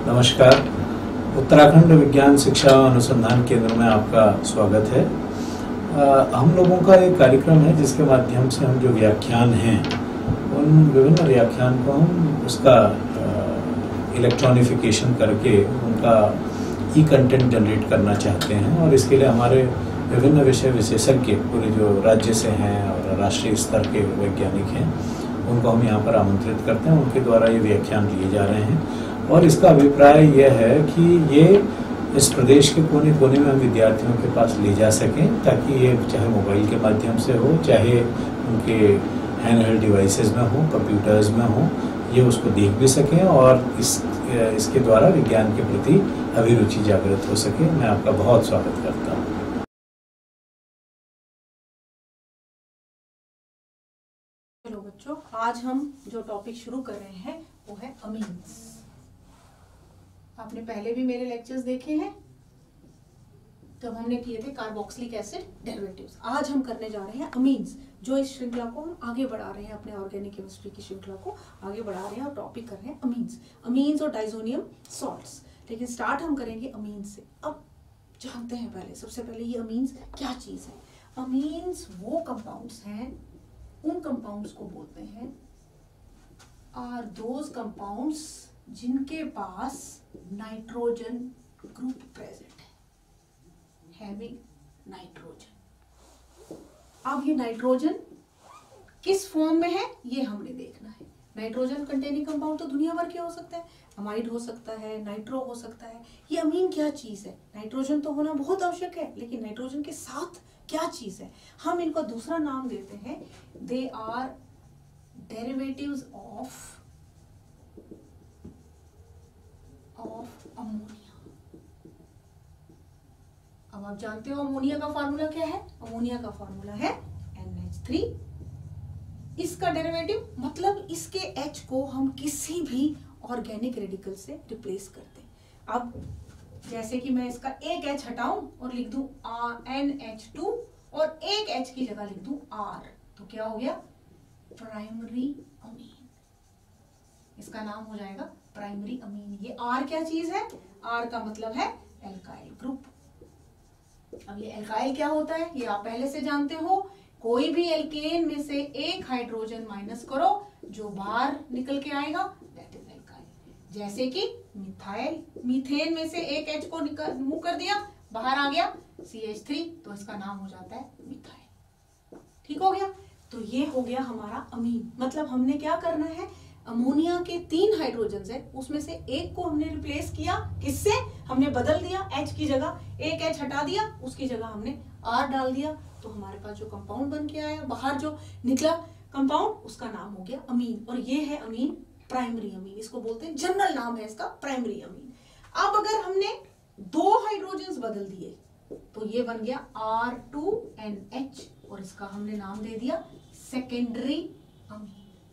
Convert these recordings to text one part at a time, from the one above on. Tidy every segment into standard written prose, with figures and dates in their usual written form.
नमस्कार। उत्तराखंड विज्ञान शिक्षा अनुसंधान केंद्र में आपका स्वागत है। हम लोगों का एक कार्यक्रम है जिसके माध्यम से हम जो व्याख्यान हैं उन विभिन्न व्याख्यान को हम उसका इलेक्ट्रॉनिफिकेशन करके उनका ई कंटेंट जनरेट करना चाहते हैं और इसके लिए हमारे विभिन्न विषय विशेषज्ञ पूरे जो राज्य से हैं और राष्ट्रीय स्तर के वैज्ञानिक हैं उनको हम यहाँ पर आमंत्रित करते हैं। उनके द्वारा ये व्याख्यान लिए जा रहे हैं और इसका अभिप्राय यह है कि ये इस प्रदेश के कोने कोने में हम विद्यार्थियों के पास ले जा सकें ताकि ये चाहे मोबाइल के माध्यम से हो, चाहे उनके हैंडहेल्ड डिवाइसेस में हो, कंप्यूटर्स में हो, ये उसको देख भी सकें और इसके द्वारा विज्ञान के प्रति अभिरुचि जागृत हो सके। मैं आपका बहुत स्वागत करता हूँ। चलो बच्चों, आज हम जो टॉपिक शुरू कर रहे हैं वो है अमीन्स। आपने पहले भी मेरे लेक्चर्स देखे हैं जब हमने किए थे कार्बोक्सिलिक एसिड डेरिवेटिव्स। आज हम करने जा रहे हैं अमीन्स, जो इस श्रृंखला को हम आगे बढ़ा रहे हैं, अपने ऑर्गेनिक केमिस्ट्री की श्रृंखला को आगे बढ़ा रहे हैं और टॉपिक कर रहे हैं अमीन्स, अमीन्स और डाइजोनियम सॉल्ट्स। लेकिन स्टार्ट हम करेंगे अमीन्स से। अब जानते हैं पहले, सबसे पहले ये अमीन्स क्या चीज है। अमीन्स वो कंपाउंड्स हैं, उन कंपाउंड्स को बोलते हैं आर दोज कंपाउंड्स जिनके पास नाइट्रोजन ग्रुप प्रेजेंट है, हैविंग नाइट्रोजन। अब ये नाइट्रोजन किस फॉर्म में है ये हमने देखना है। नाइट्रोजन कंटेनिंग कंपाउंड तो दुनिया भर के हो सकते हैं, अमाइड हो सकता है, नाइट्रो हो सकता है। ये अमीन क्या चीज है? नाइट्रोजन तो होना बहुत आवश्यक है, लेकिन नाइट्रोजन के साथ क्या चीज है? हम इनको दूसरा नाम देते हैं, they are derivatives of ammonia. अब आप जानते हो अमोनिया का फार्मूला क्या है? अमोनिया का फार्मूला है NH3। इसका डेरिवेटिव मतलब इसके H को हम किसी भी ऑर्गेनिक रेडिकल से रिप्लेस करते हैं। अब जैसे कि मैं इसका एक H हटाऊं और लिख दूं NH2 और एक H की जगह लिख दूं R, तो क्या हो गया? Primary amine. इसका नाम हो जाएगा प्राइमरी अमीन। ये R क्या चीज है? R का मतलब है एल्काइल ग्रुप। अब ये एल्काइल क्या होता है ये आप पहले से जानते हो। कोई भी एल्केन में से एक हाइड्रोजन माइनस करो, जो बाहर निकल के आएगा दैट इज एल्काइल। जैसे कि मिथाइल, मीथेन में से एक H को मुंह कर दिया, बाहर आ गया CH3, तो इसका नाम हो जाता है मिथाइल। ठीक हो गया? तो ये हो गया हमारा अमीन। मतलब हमने क्या करना है, अमोनिया के 3 हाइड्रोजन है, उसमें से एक को हमने रिप्लेस किया। किससे? हमने बदल दिया, H की जगह एक H हटा दिया, उसकी जगह हमने R डाल दिया, तो हमारे पास जो कंपाउंड बन के आया, बाहर जो निकला कंपाउंड, उसका नाम हो गया अमीन। और ये है अमीन प्राइमरी अमीन, इसको बोलते हैं, जनरल नाम है इसका प्राइमरी अमीन। अब अगर हमने 2 हाइड्रोजन बदल दिए तो ये बन गया R2NH और इसका हमने नाम दे दिया सेकेंडरी अमीन।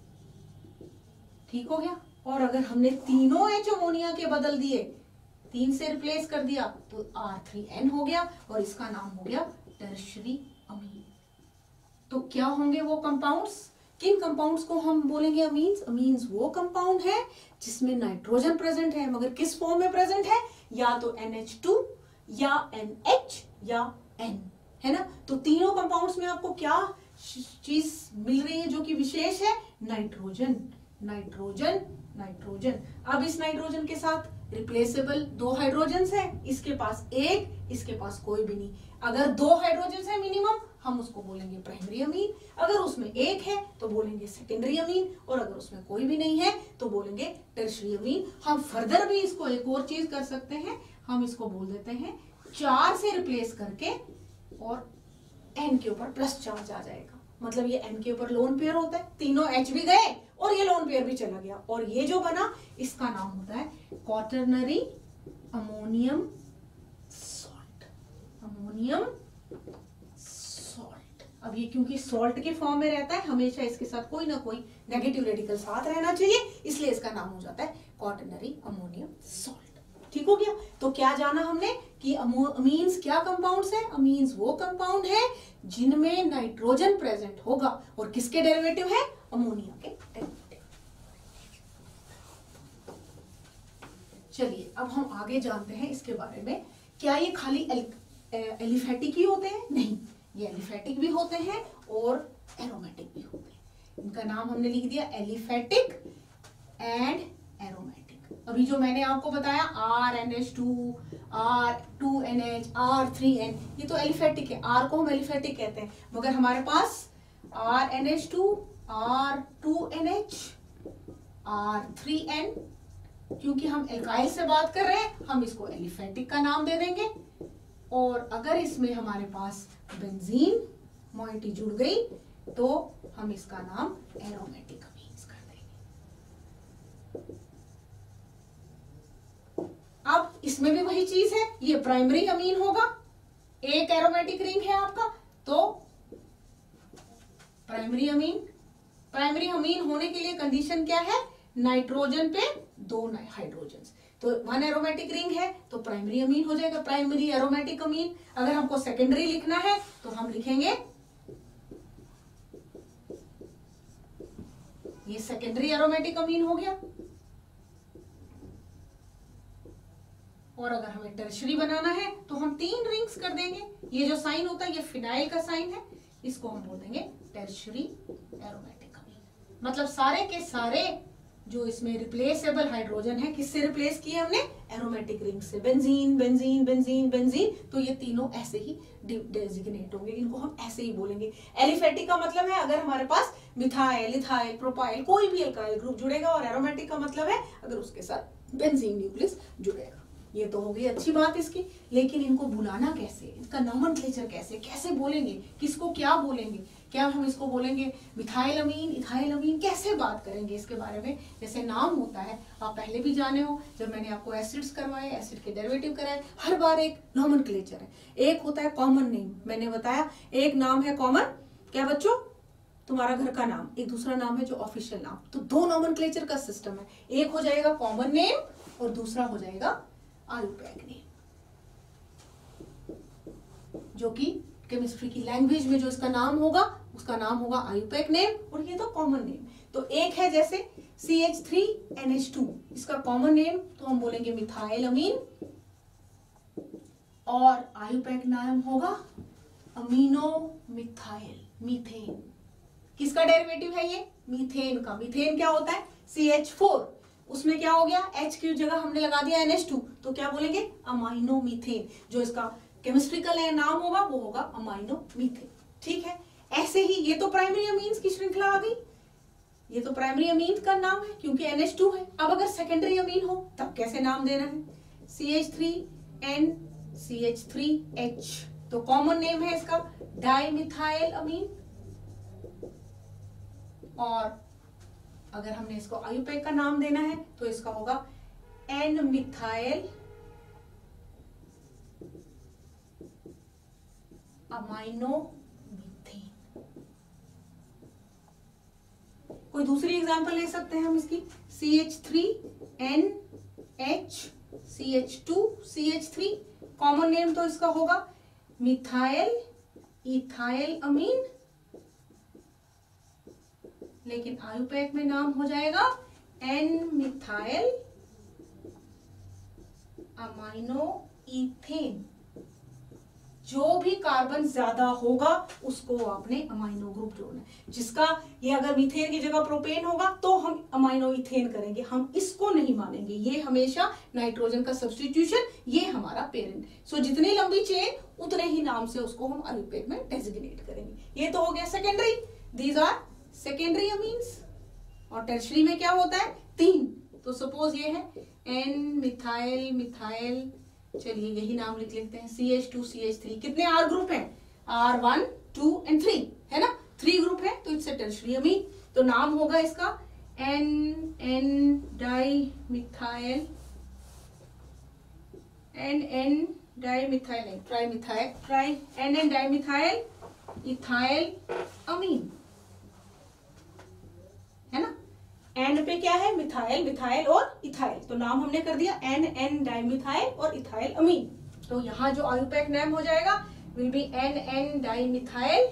ठीक हो गया? और अगर हमने तीनों H अमोनिया के बदल दिए, 3 से रिप्लेस कर दिया, तो R3N हो गया और इसका नाम हो गया टर्शरी अमीन। तो क्या होंगे वो कंपाउंड्स? किन कंपाउंड्स को हम बोलेंगे अमीन्स? अमीन्स वो कंपाउंड है जिसमें नाइट्रोजन प्रेजेंट है, मगर किस फॉर्म में प्रेजेंट है? या तो NH2 या NH या N, है ना? तो तीनों कंपाउंड्स में आपको क्या चीज मिल रही है जो कि विशेष है? Nitrogen, nitrogen, nitrogen. अब इस नाइट्रोजन के साथ रिप्लेसेबल 2 हाइड्रोजन है, इसके पास एक, इसके पास कोई भी नहीं। अगर 2 हाइड्रोजन है मिनिमम, हम उसको बोलेंगे प्राइमरी अमीन। अगर उसमें एक है तो बोलेंगे सेकेंडरी अमीन, और अगर उसमें कोई भी नहीं है तो बोलेंगे टर्शरी अमीन। हम फर्दर भी इसको एक और चीज कर सकते हैं, हम इसको बोल देते हैं 4 से रिप्लेस करके और N के ऊपर प्लस चार्ज आ जाएगा। मतलब ये N के ऊपर लोन पेयर होता है, तीनों H भी गए और ये लोन पेयर भी चला गया, और ये जो बना इसका नाम होता है quaternary ammonium salt. Ammonium salt. अब ये क्योंकि सॉल्ट के फॉर्म में रहता है, हमेशा इसके साथ कोई ना कोई नेगेटिव रेडिकल साथ रहना चाहिए, इसलिए इसका नाम हो जाता है क्वाटरनरी अमोनियम सॉल्ट। ठीक हो गया? तो क्या जाना हमने कि अमीन्स क्या कंपाउंड्स हैं? अमीन्स वो कंपाउंड है जिनमें नाइट्रोजन प्रेजेंट होगा, और किसके डेरिवेटिव है? अमोनिया के डेरिवेटिव। चलिए अब हम आगे जानते हैं इसके बारे में। क्या ये खाली एलिफेटिक ही होते हैं? नहीं, ये एलिफेटिक भी होते हैं और एरोमेटिक भी होते हैं। इनका नाम हमने लिख दिया एलिफेटिक एंड एरोमेटिक। अभी जो मैंने आपको बताया RNH2, R2NH, R3N, ये तो एलिफेटिक है, R को हम एलिफेटिक कहते हैं। मगर हमारे पास RNH2, R2NH, R3N, क्योंकि हम एल्काइल से बात कर रहे हैं, हम इसको एलिफेटिक का नाम दे देंगे। और अगर इसमें हमारे पास बेंजीन मोइटी जुड़ गई तो हम इसका नाम एरोमेटिक अमीन्स कर देंगे। अब इसमें भी वही चीज है, ये प्राइमरी अमीन होगा, एक एरोमेटिक रिंग है आपका, तो प्राइमरी अमीन होने के लिए कंडीशन क्या है? नाइट्रोजन पे 2 हाइड्रोजन। तो 1 एरोमेटिक रिंग है तो प्राइमरी अमीन हो जाएगा, प्राइमरी एरोमेटिक अमीन। अगर हमको सेकेंडरी लिखना है तो हम लिखेंगे ये सेकेंडरी एरोमेटिक अमीन हो गया। और अगर हमें टर्शरी बनाना है तो हम 3 रिंग्स कर देंगे। ये जो साइन होता है ये फिनाइल का साइन है, इसको हम बोल देंगे टर्शरी एरोमेटिक अमीन। मतलब सारे के सारे जो इसमें रिप्लेसेबल हाइड्रोजन है, किससे रिप्लेस किए हमने? एरोमेटिक रिंग से। बेंजीन बेंजीन बेंजीन बेंजीन, तो ये तीनों ऐसे ही डेजिग्नेट होंगे, इनको हम ऐसे ही बोलेंगे। एलिफेटिक का मतलब है अगर हमारे पास मिथाइल, इथाइल, प्रोपाइल कोई भी एल्काइल ग्रुप जुड़ेगा, और एरोमेटिक का मतलब है अगर उसके साथ बेंजीन न्यूक्लियस जुड़ेगा। ये तो हो गई अच्छी बात इसकी, लेकिन इनको बुलाना कैसे, इसका नॉमेनक्लेचर कैसे बोलेंगे, किसको क्या बोलेंगे? क्या हम इसको बोलेंगे मिथाइल अमीन, इथाइल अमीन, कैसे बात करेंगे इसके बारे में? जैसे नाम होता है, आप पहले भी जाने हो, जब मैंने आपको एसिड्स करवाए, एसिड के डेरिवेटिव कराए, हर बार एक नॉमेनक्लेचर है। एक होता है कॉमन नेम, मैंने बताया एक नाम है कॉमन, क्या बच्चों? तुम्हारा घर का नाम, एक दूसरा नाम है जो ऑफिशियल नाम। तो 2 नॉमेनक्लेचर का सिस्टम है, एक हो जाएगा कॉमन नेम और दूसरा हो जाएगा आयुपैक नेम, जो कि केमिस्ट्री की लैंग्वेज में जो इसका नाम होगा उसका नाम होगा आयुपैक नेम, और ये तो कॉमन नेम। तो एक है जैसे CH3NH2, इसका कॉमन नेम तो हम बोलेंगे मिथाइल अमीन, और आयुपैक नाम होगा अमीनो मिथाइल, मीथेन। किसका डेरिवेटिव है ये? मीथेन का। मीथेन क्या होता है? CH4, उसमें क्या हो गया? H की जगह हमने लगा दिया NH2, तो क्या बोलेंगे? Amino methane. जो इसका केमिस्ट्रिकल नाम होगा वो होगा अमाइनो मीथेन। ठीक है, ऐसे ही ये तो प्राइमरी अमीन्स की श्रृंखला आ गई, ये तो प्राइमरी अमीन का नाम है क्योंकि NH2 है। अब अगर सेकेंडरी अमीन हो तब कैसे नाम देना है? CH3N, CH3H, तो कॉमन नेम है इसका डाइमिथाइल अमीन। और अगर हमने इसको आयुपैक का नाम देना है तो इसका होगा N मिथाइल अमाइनो मीथेन। कोई दूसरी एग्जांपल ले सकते हैं हम इसकी, CH3NH, CH2, CH3, common name तो इसका होगा मिथाइल इथाइल अमीन, लेकिन आयुपैक में नाम हो जाएगा N मिथाइल अमाइनो इथेन। जो भी कार्बन ज्यादा होगा उसको आपने अमाइनो ग्रुप जोड़ना है। जिसका ये अगर मीथेन की जगह प्रोपेन होगा तो हम अमाइनो इथेन करेंगे, हम इसको नहीं मानेंगे। ये हमेशा नाइट्रोजन का सब्स्टिट्यूशन, ये हमारा पेरेंट। सो जितनी लंबी चेन उतने ही नाम से उसको हम आयुपैक में डेजिग्नेट करेंगे। ये तो हो गया secondary, these are secondary amines. और टर्शरी में क्या होता है? 3। तो सपोज ये है N मिथाइल मिथाइल, चलिए यही नाम लिख लेते हैं, CH2 CH3। कितने R ग्रुप हैं? R1 2 and 3 है ना, 3 ग्रुप है, तो इट्स टर्शरी अमीन। तो नाम होगा इसका N dimethyl, N dimethyl, trimethyl, N dimethyl ethyl amine, है ना। एन पे क्या है? मिथाइल, मिथाइल और इथाइल, तो नाम हमने कर दिया N डाइमिथाइल और इथाइल अमीन। तो यहाँ जो आयुपैक नेम हो जाएगा will be N dimethyl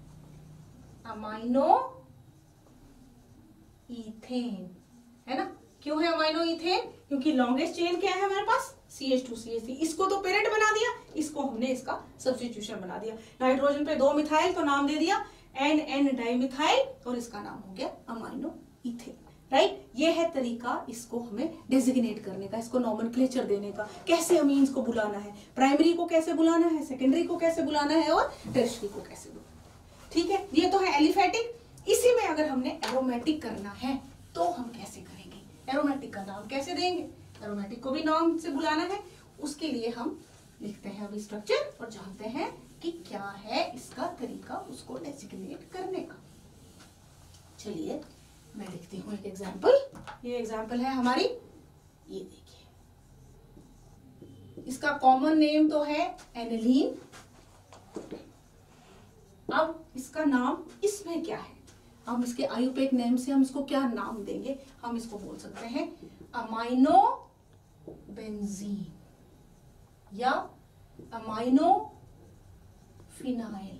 amino ethane, है ना। क्यों है अमाइनो इथेन? क्योंकि लॉन्गेस्ट चेन क्या है हमारे पास? CH2CH3। इसको तो पेरेंट बना दिया, इसको हमने इसका सब्स्टिट्यूशन बना दिया। नाइट्रोजन पे 2 मिथाइल तो नाम दे दिया NN डाइमिथाइल और इसका नाम हो गया अमाइनो इथेन, राइट। ये है तरीका इसको हमें डेजिग्नेट करने का, इसको नॉमेनक्लेचर देने का, कैसे अमीन्स को बुलाना है, प्राइमरी को कैसे बुलाना है, सेकेंडरी को कैसे बुलाना है और टर्शियरी को कैसे बुलाना है। ठीक है, ये तो है एलिफेटिक। इसी में अगर हमने एरोमेटिक करना है तो हम कैसे करेंगे? एरोमेटिक का नाम कैसे देंगे? एरोमेटिक को भी नाम से बुलाना है, उसके लिए हम लिखते हैं अभी स्ट्रक्चर और जानते हैं कि क्या है इसका तरीका उसको डेजिग्नेट करने का। चलिए मैं लिखती हूँ एक एग्जाम्पल। ये एग्जाम्पल है हमारी, ये देखिए, इसका कॉमन नेम तो है एनिलीन। अब इसका नाम इसमें क्या है? हम इसके आयुपेक नेम से हम इसको क्या नाम देंगे? हम इसको बोल सकते हैं अमाइनो बेंजीन या amino phenyl.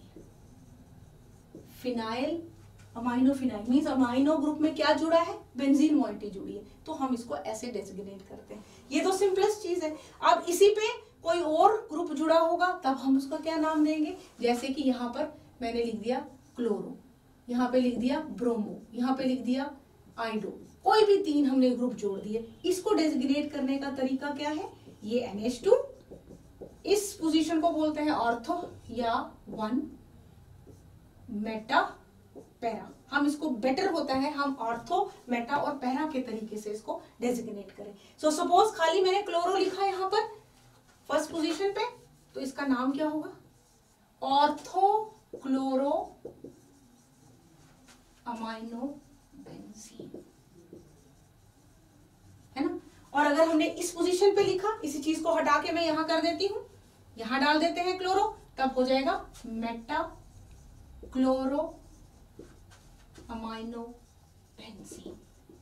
Phenyl, amino phenyl means amino group में क्या जुड़ा है? बेंजीन मॉइटी जुड़ी है, तो हम इसको ऐसे डेजिग्नेट करते हैं। ये तो सिंपलेस्ट चीज है। अब इसी पे कोई और ग्रुप जुड़ा होगा तब हम उसका क्या नाम देंगे? जैसे कि यहाँ पर मैंने लिख दिया क्लोरो, यहाँ पे लिख दिया ब्रोमो, यहाँ पे लिख दिया आइडो, कोई भी 3 हमने ग्रुप जोड़ दिए। इसको डेजिग्नेट करने का तरीका क्या है? ये NH2, इस पोजीशन को बोलते हैं ऑर्थो या 1 मेटा पैरा। हम इसको बेटर होता है हम ऑर्थो, मेटा और पैरा के तरीके से इसको डेजिग्नेट करें। सो सपोज खाली मैंने क्लोरो लिखा यहाँ पर फर्स्ट पोजीशन पे, तो इसका नाम क्या होगा? ऑर्थो क्लोरो अमाइनो बेंजीन, है ना। और अगर हमने इस पोजीशन पे लिखा, इसी चीज को हटा के मैं यहां कर देती हूं, यहां डाल देते हैं क्लोरो, तब हो जाएगा मेटा क्लोरो अमाइनो बेंजीन।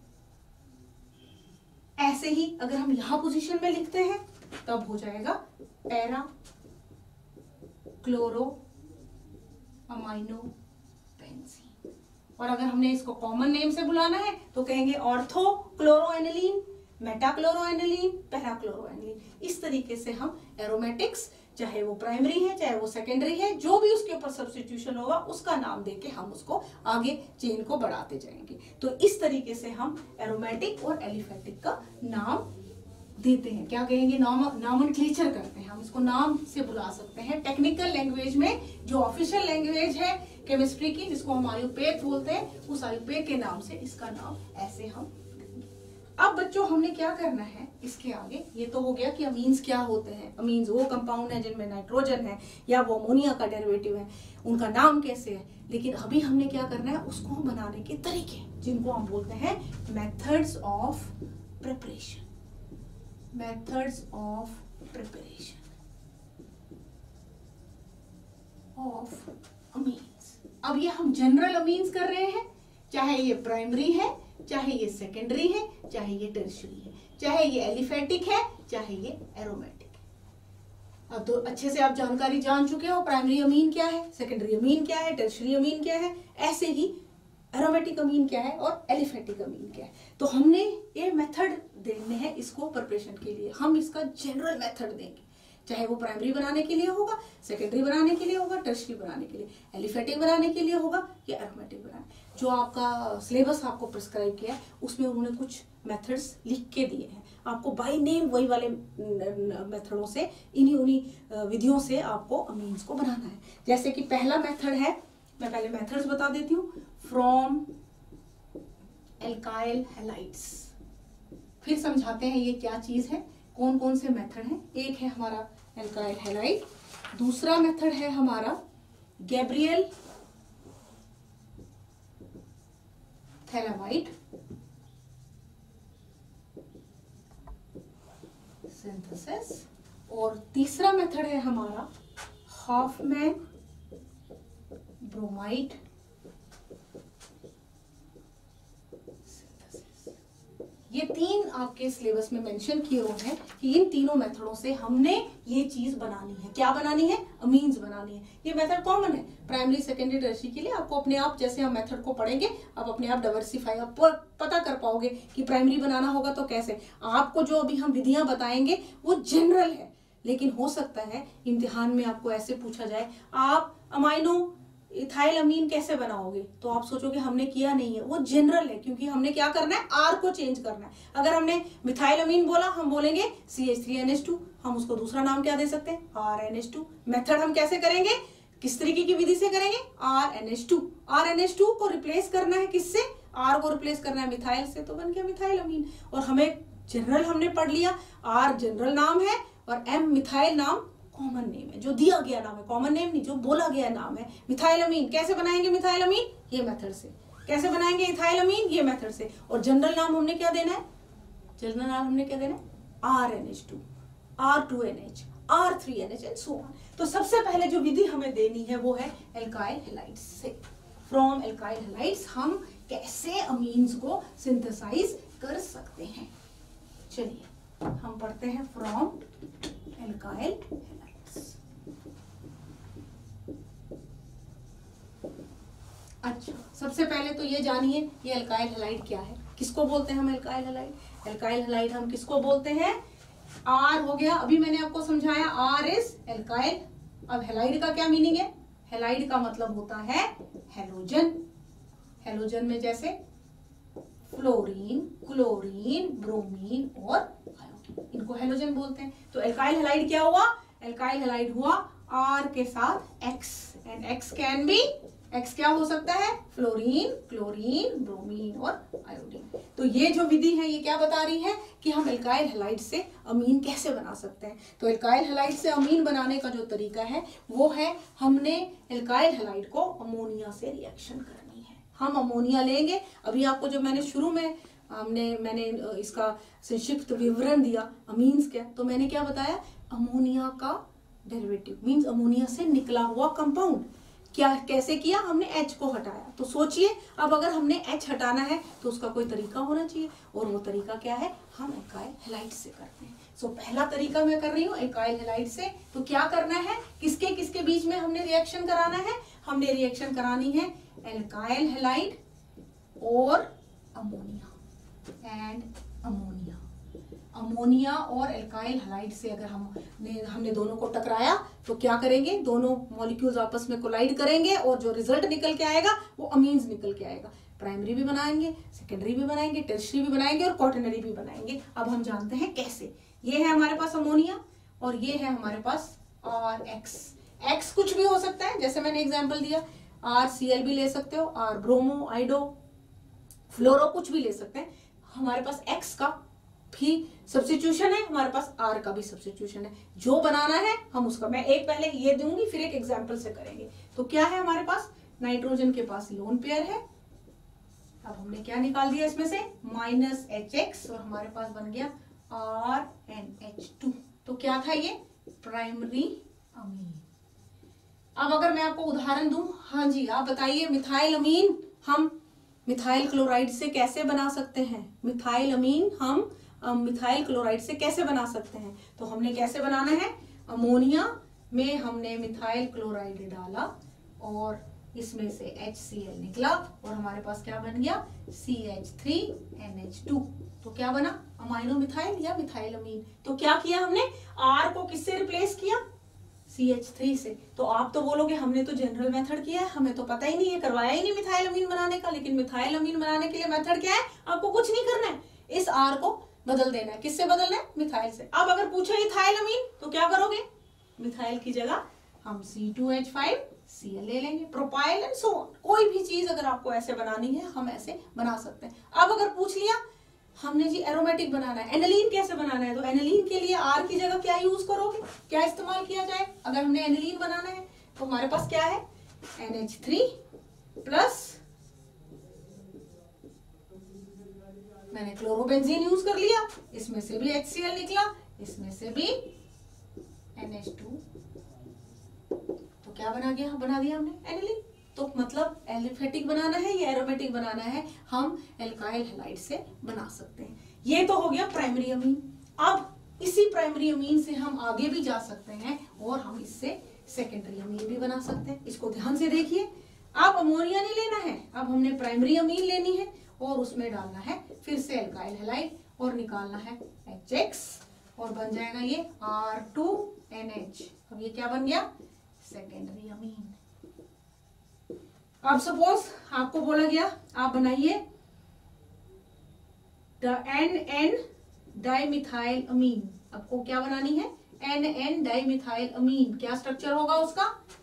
ऐसे ही अगर हम यहां पोजीशन में लिखते हैं तब हो जाएगा पैरा क्लोरो अमाइनो बेंजीन। और अगर हमने इसको कॉमन नेम से बुलाना है तो कहेंगे ortho chloroaniline, meta chloroaniline, para chloroaniline. इस तरीके से हम एरोमेटिक्स, चाहे वो प्राइमरी है चाहे वो सेकेंडरी है, जो भी उसके ऊपर सब्स्टिट्यूशन होगा उसका नाम देके हम उसको आगे चेन को बढ़ाते जाएंगे। तो इस तरीके से हम एरोमेटिक और एलिफेटिक का नाम देते हैं। क्या कहेंगे? नॉमेनक्लेचर करते हैं। हम इसको नाम से बुला सकते हैं। टेक्निकल लैंग्वेज में जो ऑफिशियल लैंग्वेज है केमिस्ट्री की, जिसको हम आयुपेक बोलते हैं, उस आयुपेक के नाम से इसका नाम ऐसे हम। अब बच्चों हमने क्या करना है इसके आगे? ये तो हो गया कि अमीन्स क्या होते हैं। अमीन्स वो कंपाउंड है जिनमें नाइट्रोजन है या वो अमोनिया का डेरिवेटिव है, उनका नाम कैसे है। लेकिन अभी हमने क्या करना है? उसको बनाने के तरीके, जिनको हम बोलते हैं methods of preparation. Methods of preparation of amines. अब ये हम जनरल अमीन्स कर रहे हैं, चाहे ये प्राइमरी है, चाहे ये सेकेंडरी है, चाहे ये टर्शियरी है, चाहे ये एलिफेटिक है, चाहे ये एरोमेटिक है। अब तो अच्छे से आप जानकारी जान चुके हो, प्राइमरी अमीन क्या है, सेकेंडरी अमीन क्या है, टर्शियरी अमीन क्या है, ऐसे ही एरोमेटिक अमीन क्या है और एलिफेटिक अमीन क्या है। तो हमने ये मेथड देने हैं इसको प्रिपरेशन के लिए। हम इसका जनरल मेथड देंगे, चाहे वो प्राइमरी बनाने के लिए होगा, सेकेंडरी बनाने के लिए होगा, टर्शियरी बनाने के लिए, एलिफेटिक बनाने के लिए होगा या एरोमेटिक बनाने। जो आपका सिलेबस आपको प्रिस्क्राइब किया है उसमें उन्होंने कुछ मेथड्स लिख के दिए हैं। आपको बाय नेम वही वाले मेथडों से, उन्हीं विधियों से आपको अमीन्स को बनाना है। जैसे कि पहला मेथड है, मैं पहले मेथड्स बता देती हूँ। फ्रॉम एल्काइल हैलाइड्स, फिर समझाते हैं ये क्या चीज है, कौन कौन से मेथड हैं। एक है हमारा एल्काइल हैलाइड, दूसरा मेथड है हमारा गैब्रियल थैलामाइड सिंथेसिस, और तीसरा मेथड है हमारा हॉफमैन ब्रोमाइड सिंथेसिस। ये 3 आपके सिलेबस में मेंशन किए हुए हैं कि इन तीनों मेथडों से हमने ये चीज बनानी है। क्या बनानी है? अमीन्स बनानी है। ये मेथड कॉमन है प्राइमरी, सेकेंडरी, टर्शियरी के लिए। आपको अपने आप, जैसे हम मेथड को पढ़ेंगे, आप अपने आप डाइवर्सिफाई, आप पता कर पाओगे कि प्राइमरी बनाना होगा तो कैसे। आपको जो अभी हम विधियां बताएंगे वो जनरल है, लेकिन हो सकता है इम्तिहान में आपको ऐसे पूछा जाए, आप अमाइनो इथाइल अमीन कैसे बनाओगे, तो आप सोचोगे हमने किया नहीं है। वो जनरल है, क्योंकि हमने क्या करना है, आर को चेंज करना है। अगर हमने मिथाइल अमीन बोला, हम बोलेंगे CH3NH2, हम उसको दूसरा नाम क्या दे सकते हैं, RNH2। मेथड हम कैसे करेंगे, किस तरीके की विधि से करेंगे, RNH2। RNH2 को रिप्लेस करना है किससे, R को रिप्लेस करना है मिथाइल से, तो बन गया मिथाइल अमीन। और हमें जनरल हमने पढ़ लिया, R जनरल नाम है और M मिथाइल नाम कॉमन नेम है, जो दिया गया नाम है, कॉमन नेम नहीं, जो बोला गया नाम है। मिथाइल अमीन कैसे बनाएंगे, मिथाइल अमीन ये मेथड से। कैसे बनाएंगे इथाइल अमीन, ये मेथड से। और जनरल नाम हमने क्या देना है, जनरल नाम हमने क्या देना है, RNH2, R2NH, R3NH and so on. तो सबसे पहले जो विधि हमें देनी है वो है एल्काइल हैलाइड्स से। फ्रॉम एल्काइल हैलाइड्स हम कैसे अमीन्स को सिंथेसाइज कर सकते हैं। चलिए हम पढ़ते हैं फ्रॉम एल्काइल हैलाइड्स। अच्छा, सबसे पहले तो ये जानिए ये एल्काइल हैलाइड क्या है, किसको बोलते हैं हम एल्काइल हैलाइड। एल्काइल हैलाइड हम किसको बोलते हैं, आर हो गया, अभी मैंने आपको समझाया, आर इज एल्काइल। अब हैलाइड का क्या मीनिंग है, हैलाइड का मतलब होता है हैलोजन। हैलोजन में जैसे फ्लोरीन, क्लोरीन, ब्रोमीन और आयोडीन, इनको हैलोजन बोलते हैं। तो एल्काइल हैलाइड क्या हुआ, एल्काइल हैलाइड हुआ आर के साथ X, and X can be, X क्या हो सकता है, फ्लोरीन, क्लोरीन, ब्रोमीन और आयोडीन। तो ये जो विधि है ये क्या बता रही है कि हम एल्काइल हैलाइड से अमीन कैसे बना सकते हैं। तो एल्काइल हैलाइड से अमीन बनाने का जो तरीका है वो है, हमने एल्काइल हैलाइड को अमोनिया से रिएक्शन करनी है। हम अमोनिया लेंगे, अभी आपको जो मैंने शुरू में मैंने इसका संक्षिप्त विवरण दिया अमीन्स क्या, तो मैंने क्या बताया, अमोनिया का डेरिवेटिव मींस अमोनिया से निकला हुआ कंपाउंड। क्या कैसे किया, हमने H को हटाया। तो सोचिए अब अगर हमने H हटाना है तो उसका कोई तरीका होना चाहिए, और वो तरीका क्या है, हम एल्काइल हैलाइड से करते हैं। सो पहला तरीका मैं कर रही हूँ एल्काइल हैलाइड से। तो क्या करना है, किसके किसके बीच में हमने रिएक्शन कराना है, हमने रिएक्शन करानी है एल्काइल हैलाइड और अमोनिया एंड अमोनिया। अमोनिया और एल्काइल हैलाइड से अगर हमने दोनों को टकराया तो क्या करेंगे, दोनों मॉलिक्यूल्स आपस में कोलाइड करेंगे और जो रिजल्ट निकल के आएगा वो अमीन्स निकल के आएगा। प्राइमरी भी बनाएंगे, सेकेंडरी भी बनाएंगे, टर्शियरी भी बनाएंगे और क्वाटरनरी भी बनाएंगे। अब हम जानते हैं कैसे। ये है हमारे पास अमोनिया और ये है हमारे पास RX। एक्स कुछ भी हो सकता है, जैसे मैंने एग्जाम्पल दिया, RCl भी ले सकते हो, R ब्रोमो, आइडो, फ्लोरो, कुछ भी ले सकते हैं। हमारे पास X का भी सब्स्टिट्यूशन है, हमारे पास R का भी सब्स्टिट्यूशन है। जो बनाना है हम उसका, मैं एक पहले ये दूंगी फिर एक एग्जांपल से करेंगे। तो क्या है हमारे पास, नाइट्रोजन के पास लोन पेयर है। अब हमने क्या निकाल दिया इसमें से, -HX, और हमारे पास बन गया RNH2। तो क्या था ये, प्राइमरी अमीन। अब अगर मैं आपको उदाहरण दूं, हाँ जी आप बताइए, मिथाइल अमीन हम मिथाइल क्लोराइड से कैसे बना सकते हैं। मिथाइल अमीन हम मिथाइल क्लोराइड से कैसे बना सकते हैं। तो हमने कैसे बनाना है, अमोनिया में हमने मिथाइल क्लोराइड डाला और इसमें से HCl निकला और हमारे पास क्या बन गया, CH3NH2। तो क्या बना, अमाइनो मिथाइल या मिथाइल अमीन। तो क्या किया हमने, R को किससे रिप्लेस किया, CH3 से। तो आप तो बोलोगे हमने तो जनरल मेथड किया है, हमें तो पता ही नहीं है, करवाया ही नहीं मिथाइल अमीन बनाने का। लेकिन मिथाइल अमीन बनाने के लिए मेथड क्या है, आपको कुछ नहीं करना है, इस R को बदल देना है। किससे बदलना है, मिथाइल से। अब अगर पूछे इथाइल अमीन तो क्या करोगे, मिथाइल की जगह हम C2H5Cl ले लेंगे, प्रोपाइल एंड सो ऑन। कोई भी चीज अगर आपको ऐसे बनानी है हम ऐसे बना सकते हैं। अब अगर पूछ लिया हमने जी एरोमेटिक बनाना है, एनिलीन कैसे बनाना है, तो एनिलीन के लिए R की जगह क्या यूज करोगे, क्या इस्तेमाल किया जाए। अगर हमने एनिलीन बनाना है तो हमारे पास क्या है, NH3 प्लस, मैंने क्लोरोबेंजीन यूज कर लिया, इसमें से भी HCl निकला, इसमें से भी NH2। तो क्या बना दिया हमने एनिलीन। तो मतलब एलिफेटिक बनाना है या एरोमेटिक बनाना है, हम एल्काइल हैलाइड से बना सकते हैं। ये तो हो गया प्राइमरी अमीन। अब इसी प्राइमरी अमीन से हम आगे भी जा सकते हैं और हम इससे सेकेंडरी अमीन भी बना सकते हैं। इसको ध्यान से देखिए, अब अमोनिया नहीं लेना है, अब हमने प्राइमरी अमीन लेनी है और उसमें डालना है फिर से एल्काइल हैलाइड और निकालना है HX और बन जाएगा ये R2NH। अब ये क्या बन गया? Secondary amine. अब सपोज आपको बोला गया आप बनाइए NN डाइमिथाइल अमीन। आपको क्या बनानी है? NN dimethyl amine. क्या स्ट्रक्चर होगा उसका?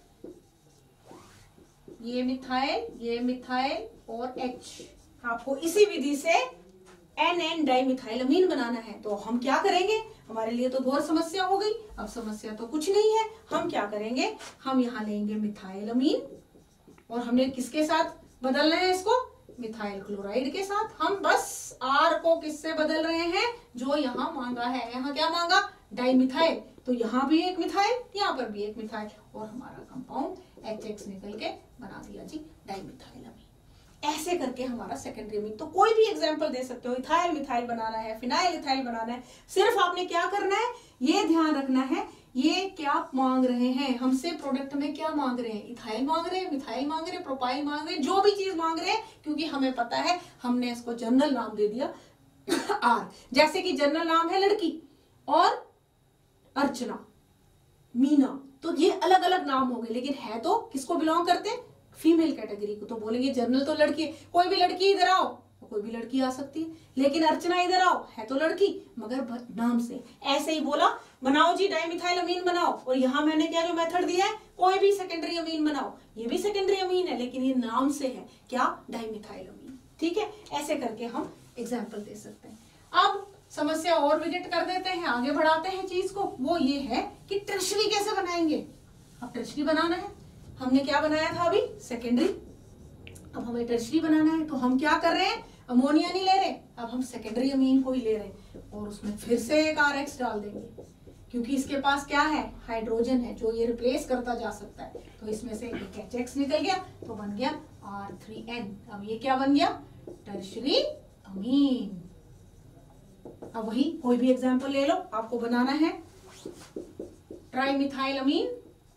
ये मिथाइल और H। आपको इसी विधि से NN डाइमिथाइल अमीन बनाना है। तो हम क्या करेंगे? हमारे लिए तो घोर समस्या हो गई। अब समस्या तो कुछ नहीं है, हम क्या करेंगे? हम यहाँ लेंगे मिथाइल अमीन और हमने किसके साथ बदलना है इसको? मिथाइल क्लोराइड के साथ। हम बस R को किससे बदल रहे हैं? जो यहाँ मांगा है। यहाँ क्या मांगा? डाइमिथाइल। तो यहाँ भी एक मिथाइल, यहाँ पर भी एक मिथाइल और हमारा कंपाउंड HX निकल के बना दिया जी डाइमिथाइल अमीन। ऐसे करके हमारा सेकेंडरी अमीन। तो कोई भी एग्जांपल दे सकते हो। इथाइल मिथाइल बनाना है, फिनाइल इथाइल बनाना है, सिर्फ आपने क्या करना है? ये ध्यान रखना है ये क्या मांग रहे हैं हमसे, प्रोडक्ट में क्या मांग रहे हैं? इथाइल मांग रहे हैं, मिथाइल मांग रहे हैं, प्रोपाइल मांग रहे हैं, जो भी चीज मांग रहे हैं, क्योंकि हमें पता है हमने इसको जनरल नाम दे दिया R। जैसे कि जनरल नाम है लड़की और अर्चना, मीना, तो ये अलग अलग नाम हो गए, लेकिन है तो किसको बिलोंग करते हैं? फीमेल कैटेगरी को। तो बोलेंगे जनरल तो लड़की है, कोई भी लड़की इधर आओ, कोई भी लड़की आ सकती है, लेकिन अर्चना इधर आओ, है तो लड़की मगर नाम से। ऐसे ही बोला बनाओ जी डाइमिथाइल अमीन बनाओ, और यहाँ मैंने क्या जो मेथड दिया है, कोई भी सेकेंडरी अमीन बनाओ। ये भी सेकेंडरी अमीन है लेकिन ये नाम से है क्या? Dimethyl amine. ठीक है, ऐसे करके हम एग्जाम्पल दे सकते हैं। अब समस्या और विजिट कर देते हैं, आगे बढ़ाते हैं चीज को। वो ये है कि टर्शरी कैसे बनाएंगे। अब टर्शरी बनाना है, हमने क्या बनाया था अभी? सेकेंडरी। अब हमें टर्शरी बनाना है तो हम क्या कर रहे हैं? अमोनिया नहीं ले रहे, अब हम सेकेंडरी अमीन को ही ले रहे हैं और उसमें फिर से एक RX डाल देंगे, क्योंकि इसके पास क्या है? हाइड्रोजन है जो ये रिप्लेस करता जा सकता है। तो इसमें से एक HX निकल गया तो बन गया R3N। अब ये क्या बन गया? Tertiary amine. अब वही कोई भी एग्जांपल ले लो, आपको बनाना है ट्राइमिथाइल अमीन।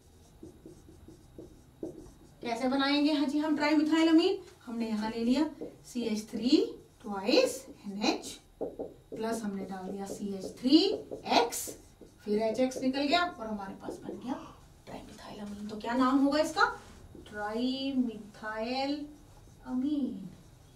कैसे बनाएंगे? हाँ जी, हम ट्राइमिथाइल अमीन हमने यहाँ ले लिया CH3 ट्वाइस NH प्लस हमने डाल दिया CH3X, फिर HX निकल गया और हमारे पास बन गया ट्राइमिथाइल अमीन। तो क्या नाम होगा इसका? ट्राइमिथाइल अमीन,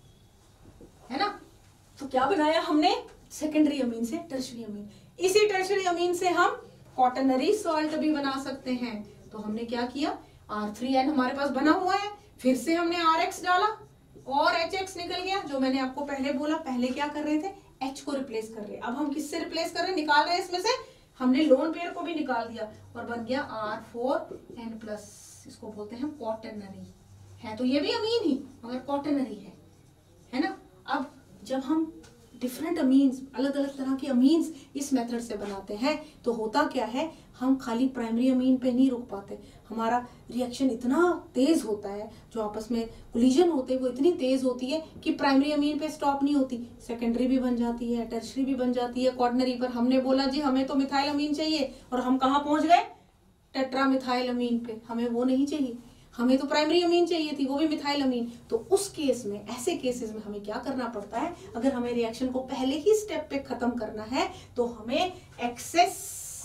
है ना। तो क्या बनाया हमने? सेकेंडरी अमीन से टर्शरी अमीन। इसी टर्शरी अमीन से हम क्वाटरनरी सॉल्ट भी बना सकते हैं। तो हमने क्या किया? R3N हमारे पास बना हुआ है, फिर से हमने RX डाला और HX निकल गया। जो मैंने आपको पहले बोला, पहले क्या कर रहे थे? H को रिप्लेस कर रहे हैं। अब हम किससे रिप्लेस कर रहे हैं? निकाल रहे हैं इसमें से, हमने लोन पेयर को भी निकाल दिया और बन गया R4N+। इसको बोलते हैं क्वाटरनरी। है तो ये भी अमीन ही मगर क्वाटरनरी है ना। अब जब हम डिफरेंट अमीन्स, अलग अलग तरह के अमीन्स इस मेथड से बनाते हैं तो होता क्या है? हम खाली प्राइमरी अमीन पे नहीं रुक पाते, हमारा रिएक्शन इतना तेज होता है, जो आपस में कोलिजन होते हैं वो इतनी तेज होती है कि प्राइमरी अमीन पे स्टॉप नहीं होती, सेकेंडरी भी बन जाती है, टर्शरी भी बन जाती है, क्वाटरनरी पर। हमने बोला जी हमें तो मिथाइल अमीन चाहिए और हम कहाँ पहुंच गए? टेट्रामिथाइल अमीन पे। हमें वो नहीं चाहिए, हमें तो प्राइमरी अमीन चाहिए थी, वो भी मिथाइल अमीन। तो उस केस में, ऐसे केसेस में हमें क्या करना पड़ता है? अगर हमें रिएक्शन को पहले ही स्टेप पे खत्म करना है तो हमें एक्सेस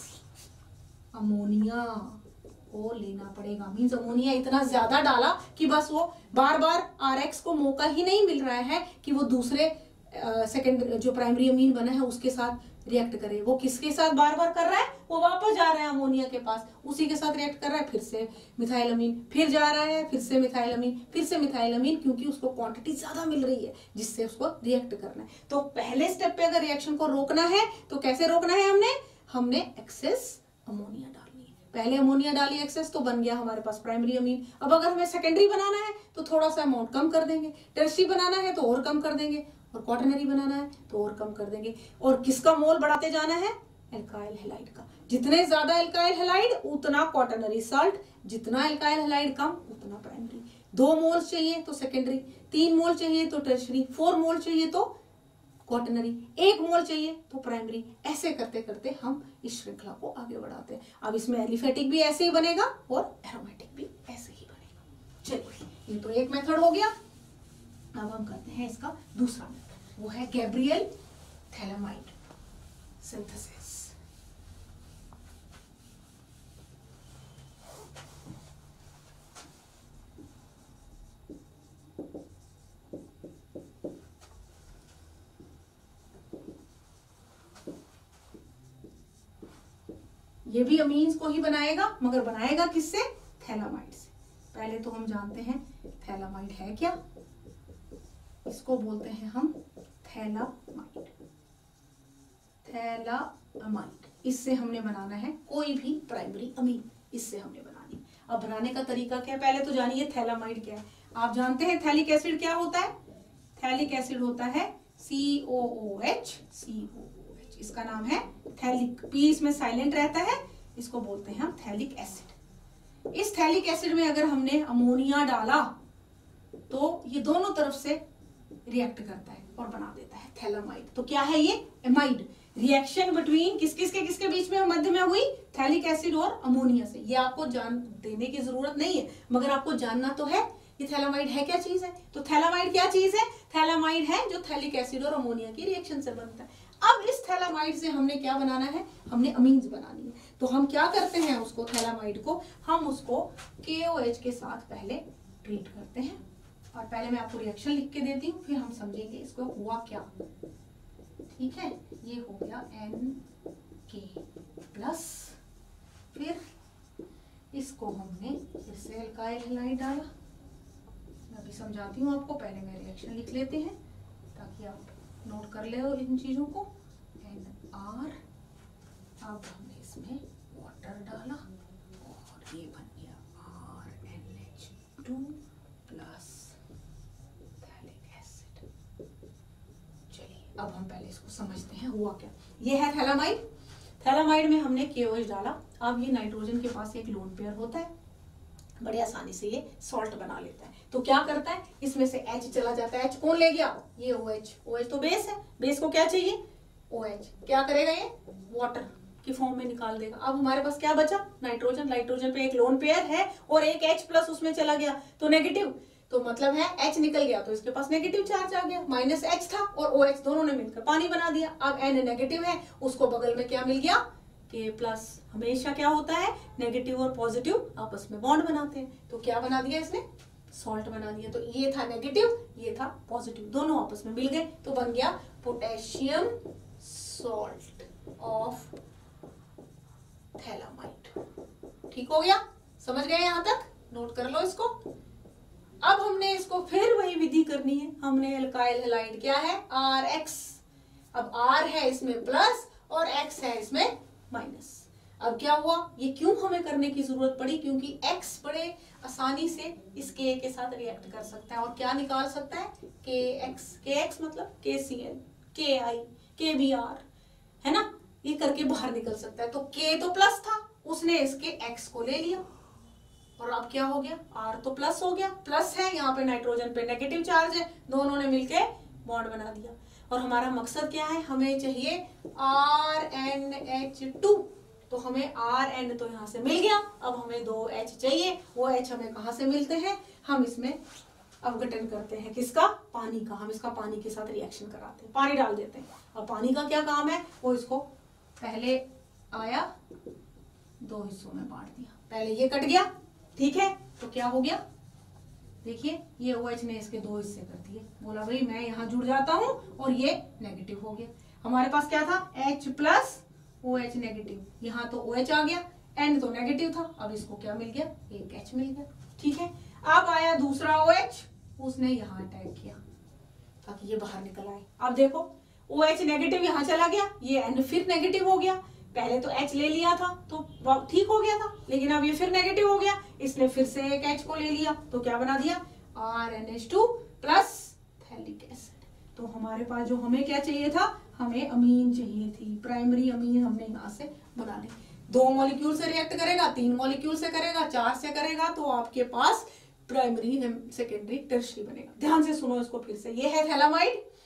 अमोनिया को लेना पड़ेगा। मींस अमोनिया इतना ज्यादा डाला कि बस वो बार बार RX को मौका ही नहीं मिल रहा है कि वो दूसरे सेकेंड जो प्राइमरी अमीन बना है उसके साथ रिएक्ट करे। वो किसके साथ बार बार कर रहा है? वो वापस जा रहा है अमोनिया के पास, उसी के साथ रिएक्ट कर रहा है, फिर से मिथाइल अमीन, फिर जा रहा है, फिर से मिथाइल अमीन, फिर से मिथाइल अमीन, क्योंकि उसको क्वांटिटी ज्यादा मिल रही है जिससे उसको रिएक्ट करना है। तो पहले स्टेप पे अगर रिएक्शन को रोकना है तो कैसे रोकना है? हमने एक्सेस अमोनिया डालनी है। पहले अमोनिया डाली एक्सेस तो बन गया हमारे पास प्राइमरी अमीन। अब अगर हमें सेकेंडरी बनाना है तो थोड़ा सा अमाउंट कम कर देंगे, टर्शरी बनाना है तो और कम कर देंगे, और क्वाटरनरी बनाना है तो और कम कर देंगे। और किसका मोल बढ़ाते जाना है? एल्काइल हैलाइड का। जितने ज्यादा एल्काइल हैलाइड उतना क्वाटरनरी साल्ट, जितना एल्काइल हैलाइड कम उतना प्राइमरी। 2 मोल्स चाहिए तो सेकेंडरी, 3 मोल चाहिए तो टर्शरी, 4 मोल चाहिए तो क्वाटरनरी, 1 मोल चाहिए तो प्राइमरी, ऐसे करते करते हम इस श्रृंखला को आगे बढ़ाते हैं। अब इसमें एलिफेटिक भी ऐसे ही बनेगा और एरोमेटिक भी ऐसे ही बनेगा। चलिए, ये तो एक मेथड हो गया। अब हम करते हैं इसका दूसरा मेथड, वो है गैब्रियल थैलामाइड सिंथेसिस। ये भी अमीन्स को ही बनाएगा, मगर बनाएगा किससे? थैलामाइड से। पहले तो हम जानते हैं थैलामाइड है क्या। इसको बोलते हैं हम थैलामाइड। थैलामाइड, इससे हमने बनाना है कोई भी प्राइमरी अमीन, इससे हमने बनानी। अब बनाने का तरीका क्या है, पहले तो जानिए थैलामाइड क्या है। आप जानते हैं थैलिक एसिड क्या होता है? थैलिक एसिड होता है COOH, COOH, इसका नाम है थैलिक। पी इसमें साइलेंट रहता है, इसको बोलते हैं हम थैलिक एसिड। इस थैलिक एसिड में अगर हमने अमोनिया डाला तो ये दोनों तरफ से रिएक्ट करता है और बना देता है थैलामाइड। तो क्या है ये? एमाइड। रिएक्शन बिटवीन किसके बीच में मध्य में हुई? थैलिक एसिड और अमोनिया से। ये आपको जान देने की जरूरत नहीं है, मगर आपको जानना तो है ये थैलामाइड है क्या चीज है। तो थैलामाइड क्या चीज है? थैलामाइड है जो थैलिक एसिड और अमोनिया की रिएक्शन से बनता है। अब इस थैलामाइड से हमने क्या बनाना है? हमने अमीन्स बनानी है। तो हम क्या करते हैं उसको, थैलामाइड को हम उसको KOH के साथ पहले ट्रीट करते हैं। और पहले मैं आपको रिएक्शन लिख के देती हूँ, फिर हम समझेंगे इसको हुआ क्या। ठीक है, ये हो गया NK+, फिर इसको हमने फिर से एल्काइल हैलाइड डाला। मैं अभी समझाती हूँ आपको, पहले मैं रिएक्शन लिख लेते हैं ताकि आप नोट कर ले इन चीजों को। NR, अब हमने इसमें वाटर डाला और ये बन गया RNH2 प्लस थैलिक एसिड। चलिए, अब हम पहले इसको समझते हैं हुआ क्या। ये है थैलामाइड। थैलामाइड में हमने KOH डाला। अब ये नाइट्रोजन के पास एक लोन पेयर होता है, बड़ी आसानी से ये सॉल्ट बना लेता है। तो क्या करता है, इसमें से H चला जाता है। H कौन ले गया? ये OH। OH तो बेस है, बेस को क्या चाहिए? OH। क्या करेगा ये? वाटर की फॉर्म में निकाल देगा। अब हमारे पास क्या बचा? नाइट्रोजन। नाइट्रोजन पे एक लोन पेयर है और एक H+ उसमें चला गया तो नेगेटिव। तो मतलब है H निकल गया तो इसके पास नेगेटिव चार्ज आ गया। -H था और OH दोनों ने मिलकर पानी बना दिया। अब N नेगेटिव है, उसको बगल में क्या मिल गया? K+। हमेशा क्या होता है, नेगेटिव और पॉजिटिव आपस में बॉन्ड बनाते हैं। तो क्या बना दिया इसने? सॉल्ट बना दिया। तो ये था नेगेटिव, ये था पॉजिटिव, दोनों आपस में मिल गए तो बन गया पोटेशियम सॉल्ट ऑफ थैलामाइड। ठीक हो गया? समझ गए यहां तक? नोट कर लो इसको। अब हमने इसको फिर वही विधि करनी है। हमने एल्काइल हैलाइड क्या है? RX। अब R है इसमें प्लस और X है इसमें माइनस। अब क्या हुआ, ये क्यों हमें करने की जरूरत पड़ी? क्योंकि X बड़े आसानी से इस K के साथ रिएक्ट कर सकता है और क्या निकाल सकता है? KX। KX मतलब KCl, KI, KBr, है ना, ये करके बाहर निकल सकता है। तो K तो प्लस था, उसने इसके X को ले लिया और अब क्या हो गया? R तो प्लस हो गया। प्लस है, यहाँ पे नाइट्रोजन पे नेगेटिव चार्ज है, दोनों ने मिलके बॉन्ड बना दिया। और हमारा मकसद क्या है? हमें चाहिए RNH2। तो हमें RN तो यहाँ से मिल गया, अब हमें 2 H चाहिए। वो H हमें कहाँ से मिलते हैं? हम इसमें अवघटन करते हैं किसका? पानी का। हम इसका पानी के साथ रिएक्शन कराते हैं, पानी डाल देते हैं। अब पानी का क्या काम है? वो इसको पहले आया 2 हिस्सों में बांट दिया। पहले ये कट गया, ठीक है, तो क्या हो गया? देखिए, ये OH ने इसके 2 हिस्से कर दिए। बोला भाई मैं यहाँ जुड़ जाता हूँ और ये नेगेटिव हो गया। हमारे पास क्या था? H+ OH negative. यहाँ तो OH आ गया, N तो नेगेटिव था, अब इसको क्या मिल गया? एक H मिल गया। ठीक है, अब आया दूसरा OH, उसने यहाँ अटैक किया ताकि ये बाहर निकल आए। अब देखो, OH नेगेटिव यहाँ चला गया, ये N फिर नेगेटिव हो गया। पहले तो H ले लिया था तो ठीक हो गया था, लेकिन अब ये फिर नेगेटिव हो गया, इसने फिर से एक H को ले लिया तो क्या बना दिया? RNH2 plus phthalic acid. तो हमारे पास जो हमें क्या चाहिए था? हमें अमीन चाहिए थी, प्राइमरी अमीन हमने यहाँ से बना ली। 2 मॉलिक्यूल से रिएक्ट करेगा, 3 मॉलिक्यूल से करेगा, 4 से करेगा, तो आपके पास प्राइमरी, सेकेंडरी, टर्शियरी बनेगा। ध्यान से सुनो इसको फिर से। ये है थैलामाइड।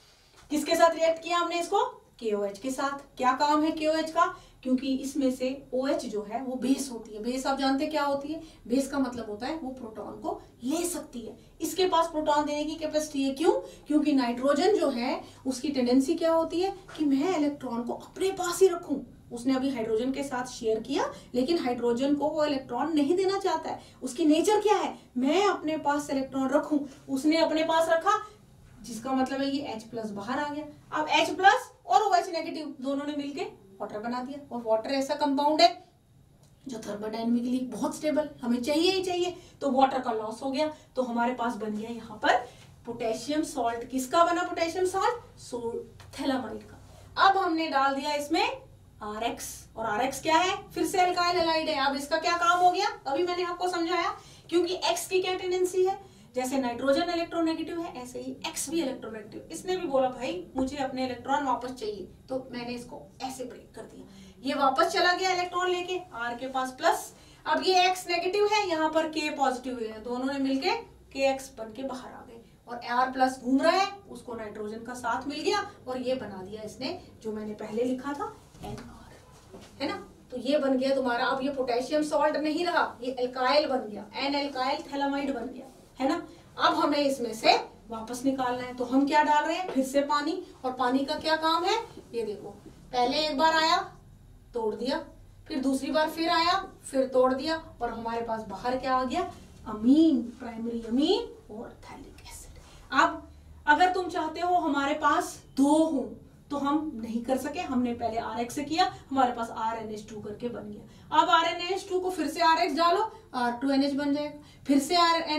किसके साथ रिएक्ट किया हमने इसको? KOH के साथ। क्या काम है KOH का? क्योंकि इसमें से OH जो है वो बेस होती है। बेस आप जानते हैं क्या होती है? बेस का मतलब होता है वो प्रोटॉन को ले सकती है। इसके पास प्रोटॉन देने की कैपेसिटी है। क्यों? क्योंकि नाइट्रोजन जो है उसकी टेंडेंसी क्या होती है कि मैं इलेक्ट्रॉन को अपने पास ही रखूं। उसने अभी हाइड्रोजन के साथ शेयर किया, लेकिन हाइड्रोजन को वो इलेक्ट्रॉन नहीं देना चाहता है। उसकी नेचर क्या है? मैं अपने पास इलेक्ट्रॉन रखूं। उसने अपने पास रखा, जिसका मतलब है ये H+ बाहर आ गया। अब H+ और OH नेगेटिव दोनों ने मिलके वाटर बना दिया। और वाटर ऐसा कंपाउंड है जो थर्मोडायनेमिकली बहुत स्टेबल, हमें चाहिए ही चाहिए। तो वाटर का लॉस हो गया, तो हमारे पास बन गया यहाँ पर पोटेशियम सॉल्ट। किसका बना पोटेशियम सॉल्ट? थैलामाइड का। अब हमने डाल दिया इसमें RX, और RX क्या है? फिर से अल्काइल हैलाइड है। अब इसका क्या काम हो गया? अभी मैंने आपको समझाया। क्योंकि X की क्या टेंडेंसी है? जैसे नाइट्रोजन इलेक्ट्रोनेगेटिव है, ऐसे ही X भी इलेक्ट्रोनेगेटिव। इसने भी बोला भाई मुझे अपने इलेक्ट्रॉन वापस चाहिए, तो मैंने इसको ऐसे ब्रेक कर दिया। ये वापस चला गया इलेक्ट्रॉन लेके, R के पास प्लस। अब ये X नेगेटिव है, यहाँ पर K पॉजिटिव है, दोनों ने मिलके KX बन के बाहर आ गए। और R+ घूम रहा है, उसको नाइट्रोजन का साथ मिल गया और ये बना दिया इसने, जो मैंने पहले लिखा था NR, है ना। तो ये बन गया तुम्हारा। अब ये पोटेशियम सॉल्ट नहीं रहा, ये अल्काइल बन गया, N-अल्काइल थैलामाइड बन गया, है ना। अब हमें इसमें से वापस निकालना है, तो हम क्या डाल रहे हैं? फिर से पानी। और पानी का क्या काम है? ये देखो, पहले एक बार आया तोड़ दिया, फिर दूसरी बार फिर आया फिर तोड़ दिया, और हमारे पास बाहर क्या आ गया? अमीन, प्राइमरी अमीन और थैलिक एसिड। अब अगर तुम चाहते हो हमारे पास 2 हो तो हम नहीं कर सके, हमने पहले RX से किया, हमारे पास RNH2 करके बन गया। अब RNH2 को फिर से RX डालो, R2NH बन जाएगा, फिर से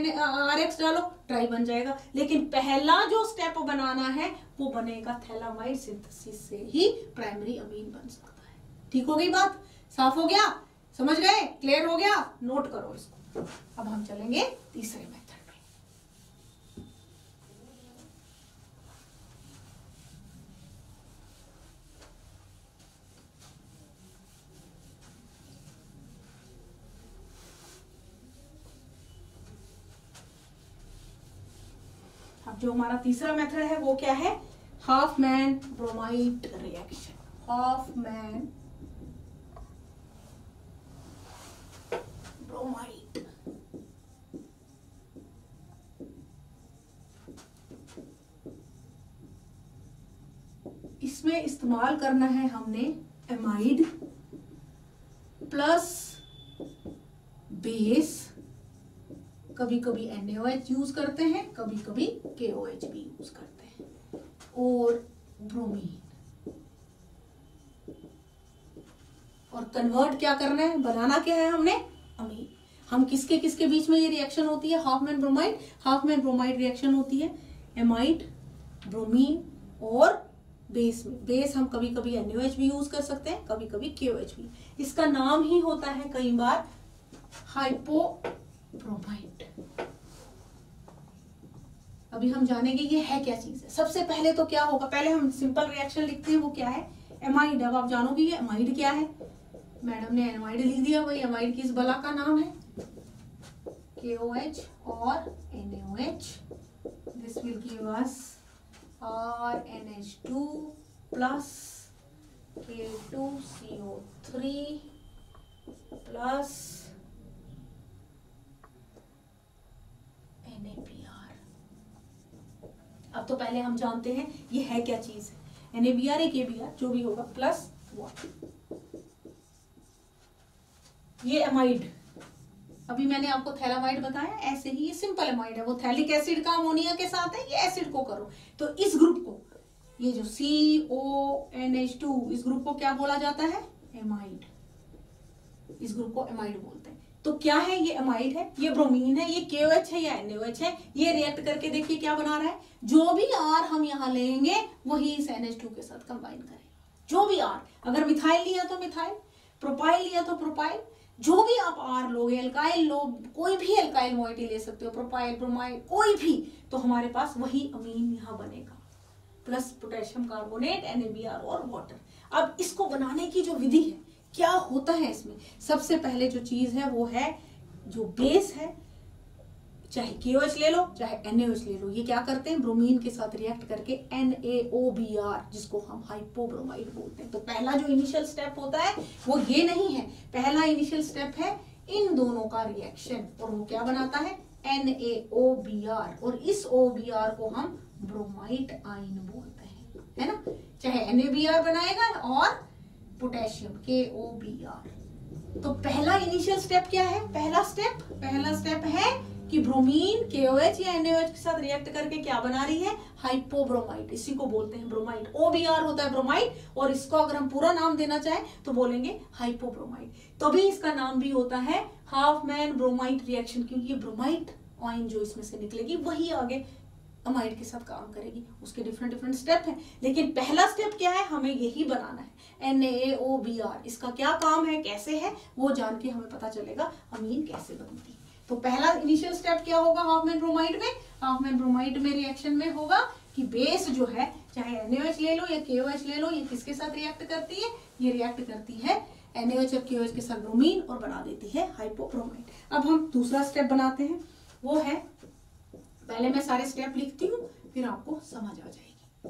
RX डालो, ट्राई बन जाएगा। लेकिन पहला जो स्टेप बनाना है वो बनेगा थैलामाइड सिंथेसिस से ही प्राइमरी अमीन बन सकता है। ठीक हो गई बात? साफ हो गया? समझ गए? क्लियर हो गया? नोट करो इसको। अब हम चलेंगे तीसरे मेथड में। अब जो हमारा तीसरा मेथड है वो क्या है? Hofmann bromide reaction. Hofmann bromide. इसमें इस्तेमाल करना है हमने एमाइड प्लस बेस। कभी कभी NaOH यूज करते हैं, कभी कभी KOH भी यूज करते हैं, और ब्रोमीन। और कन्वर्ट क्या करना है? बनाना क्या है हमने? अमीन। हम किसके किसके बीच में ये रिएक्शन होती है? Hofmann bromide. Hofmann bromide reaction होती है एमाइड, ब्रोमीन और बेस में। बेस हम कभी कभी NaOH भी यूज कर सकते हैं, कभी कभी KOH भी। इसका नाम ही होता है कई बार हाइपोब्रोमाइड। अभी हम जानेंगे ये है क्या चीज है। सबसे पहले तो क्या होगा? पहले हम सिंपल रिएक्शन लिखते हैं, वो क्या है? एमाइड। अब आप जानोगे ये एमाइड क्या है। मैडम ने एमाइड लिख दिया, वही एमाइड किस बला का नाम है? KOH और NaOH। This will give us RNH2 plus K2CO3 plus NaBr। अब तो पहले हम जानते हैं ये है क्या चीज है। NaBr एक ABr जो भी होगा प्लस वाटर। ये एमाइड, अभी मैंने आपको थैलामाइड बताया, ऐसे ही ये सिंपल एमाइड है। वो थैलिक एसिड का अमोनिया के साथ है, ये एसिड को करो। तो इस ग्रुप को, ये जो CONH2, इस ग्रुप को क्या बोला जाता है? एमाइड। इस ग्रुप को एमाइड बोलते हैं। तो क्या है? ये एमाइड है, ये ब्रोमीन है, ये KOH है या NaOH है। ये रिएक्ट करके देखिए क्या बना रहा है। जो भी R हम यहाँ लेंगे वही इस NH2 के साथ कंबाइन करेगा। जो भी R, अगर मिथाइल लिया तो मिथाइल, प्रोपाइल लिया तो प्रोपाइल, जो भी आप R लोगे, अल्काइल लो, कोई भी अल्काइल मोइटी ले सकते हो, प्रोपाइल, ब्रोमाइड, कोई भी, तो हमारे पास वही अमीन यहाँ बनेगा, प्लस पोटेशियम कार्बोनेट, NaBr और वाटर। अब इसको बनाने की जो विधि है, क्या होता है इसमें? सबसे पहले जो चीज है वो है जो बेस है, चाहे KOH ले लो चाहे NaOH ले लो, ये क्या करते हैं, ब्रोमीन के साथ रिएक्ट करके NaOBr, जिसको हम हाइपोब्रोमाइड बोलते हैं। तो पहला जो इनिशियल स्टेप होता है वो ये नहीं है, पहला इनिशियल स्टेप है इन दोनों का रिएक्शन, और वो क्या बनाता है, NaOBr, और इस OBr को हम ब्रोमाइड आयन बोलते हैं, है ना। चाहे NaBr बनाएगा और पोटेशियम KOBr। तो पहला इनिशियल स्टेप क्या है, पहला स्टेप है कि ब्रोमीन KOH या NaOH के साथ रिएक्ट करके क्या बना रही है, हाइपोब्रोमाइड, इसी को बोलते हैं ब्रोमाइड। OBr होता है ब्रोमाइड, और इसको अगर हम पूरा नाम देना चाहें तो बोलेंगे हाइपोब्रोमाइड। तभी इसका नाम भी होता है हाफमैन ब्रोमाइड रिएक्शन, क्योंकि ये ब्रोमाइड आयन जो इसमें से निकलेगी वही आगे अमाइड के साथ काम करेगी। उसके डिफरेंट स्टेप हैं, लेकिन पहला स्टेप क्या है, हमें यही बनाना है NaOBr। इसका क्या काम है, कैसे है, वो जान के हमें पता चलेगा अमीन कैसे बनती है। तो पहला इनिशियल स्टेप क्या होगा हाफमैन ब्रोमाइड में, हाफमैन ब्रोमाइड में रिएक्शन में होगा कि बेस जो है, चाहे NaOH ले लो या KOH ले लो, ये किसके साथ रिएक्ट करती है, ये रिएक्ट करती है NaOH और KOH के साथ ब्रोमीन, और बना देती है हाइपोब्रोमाइड। अब हम दूसरा स्टेप बनाते हैं, वो है, पहले मैं सारे स्टेप लिखती हूँ फिर आपको समझ आ जाएगी।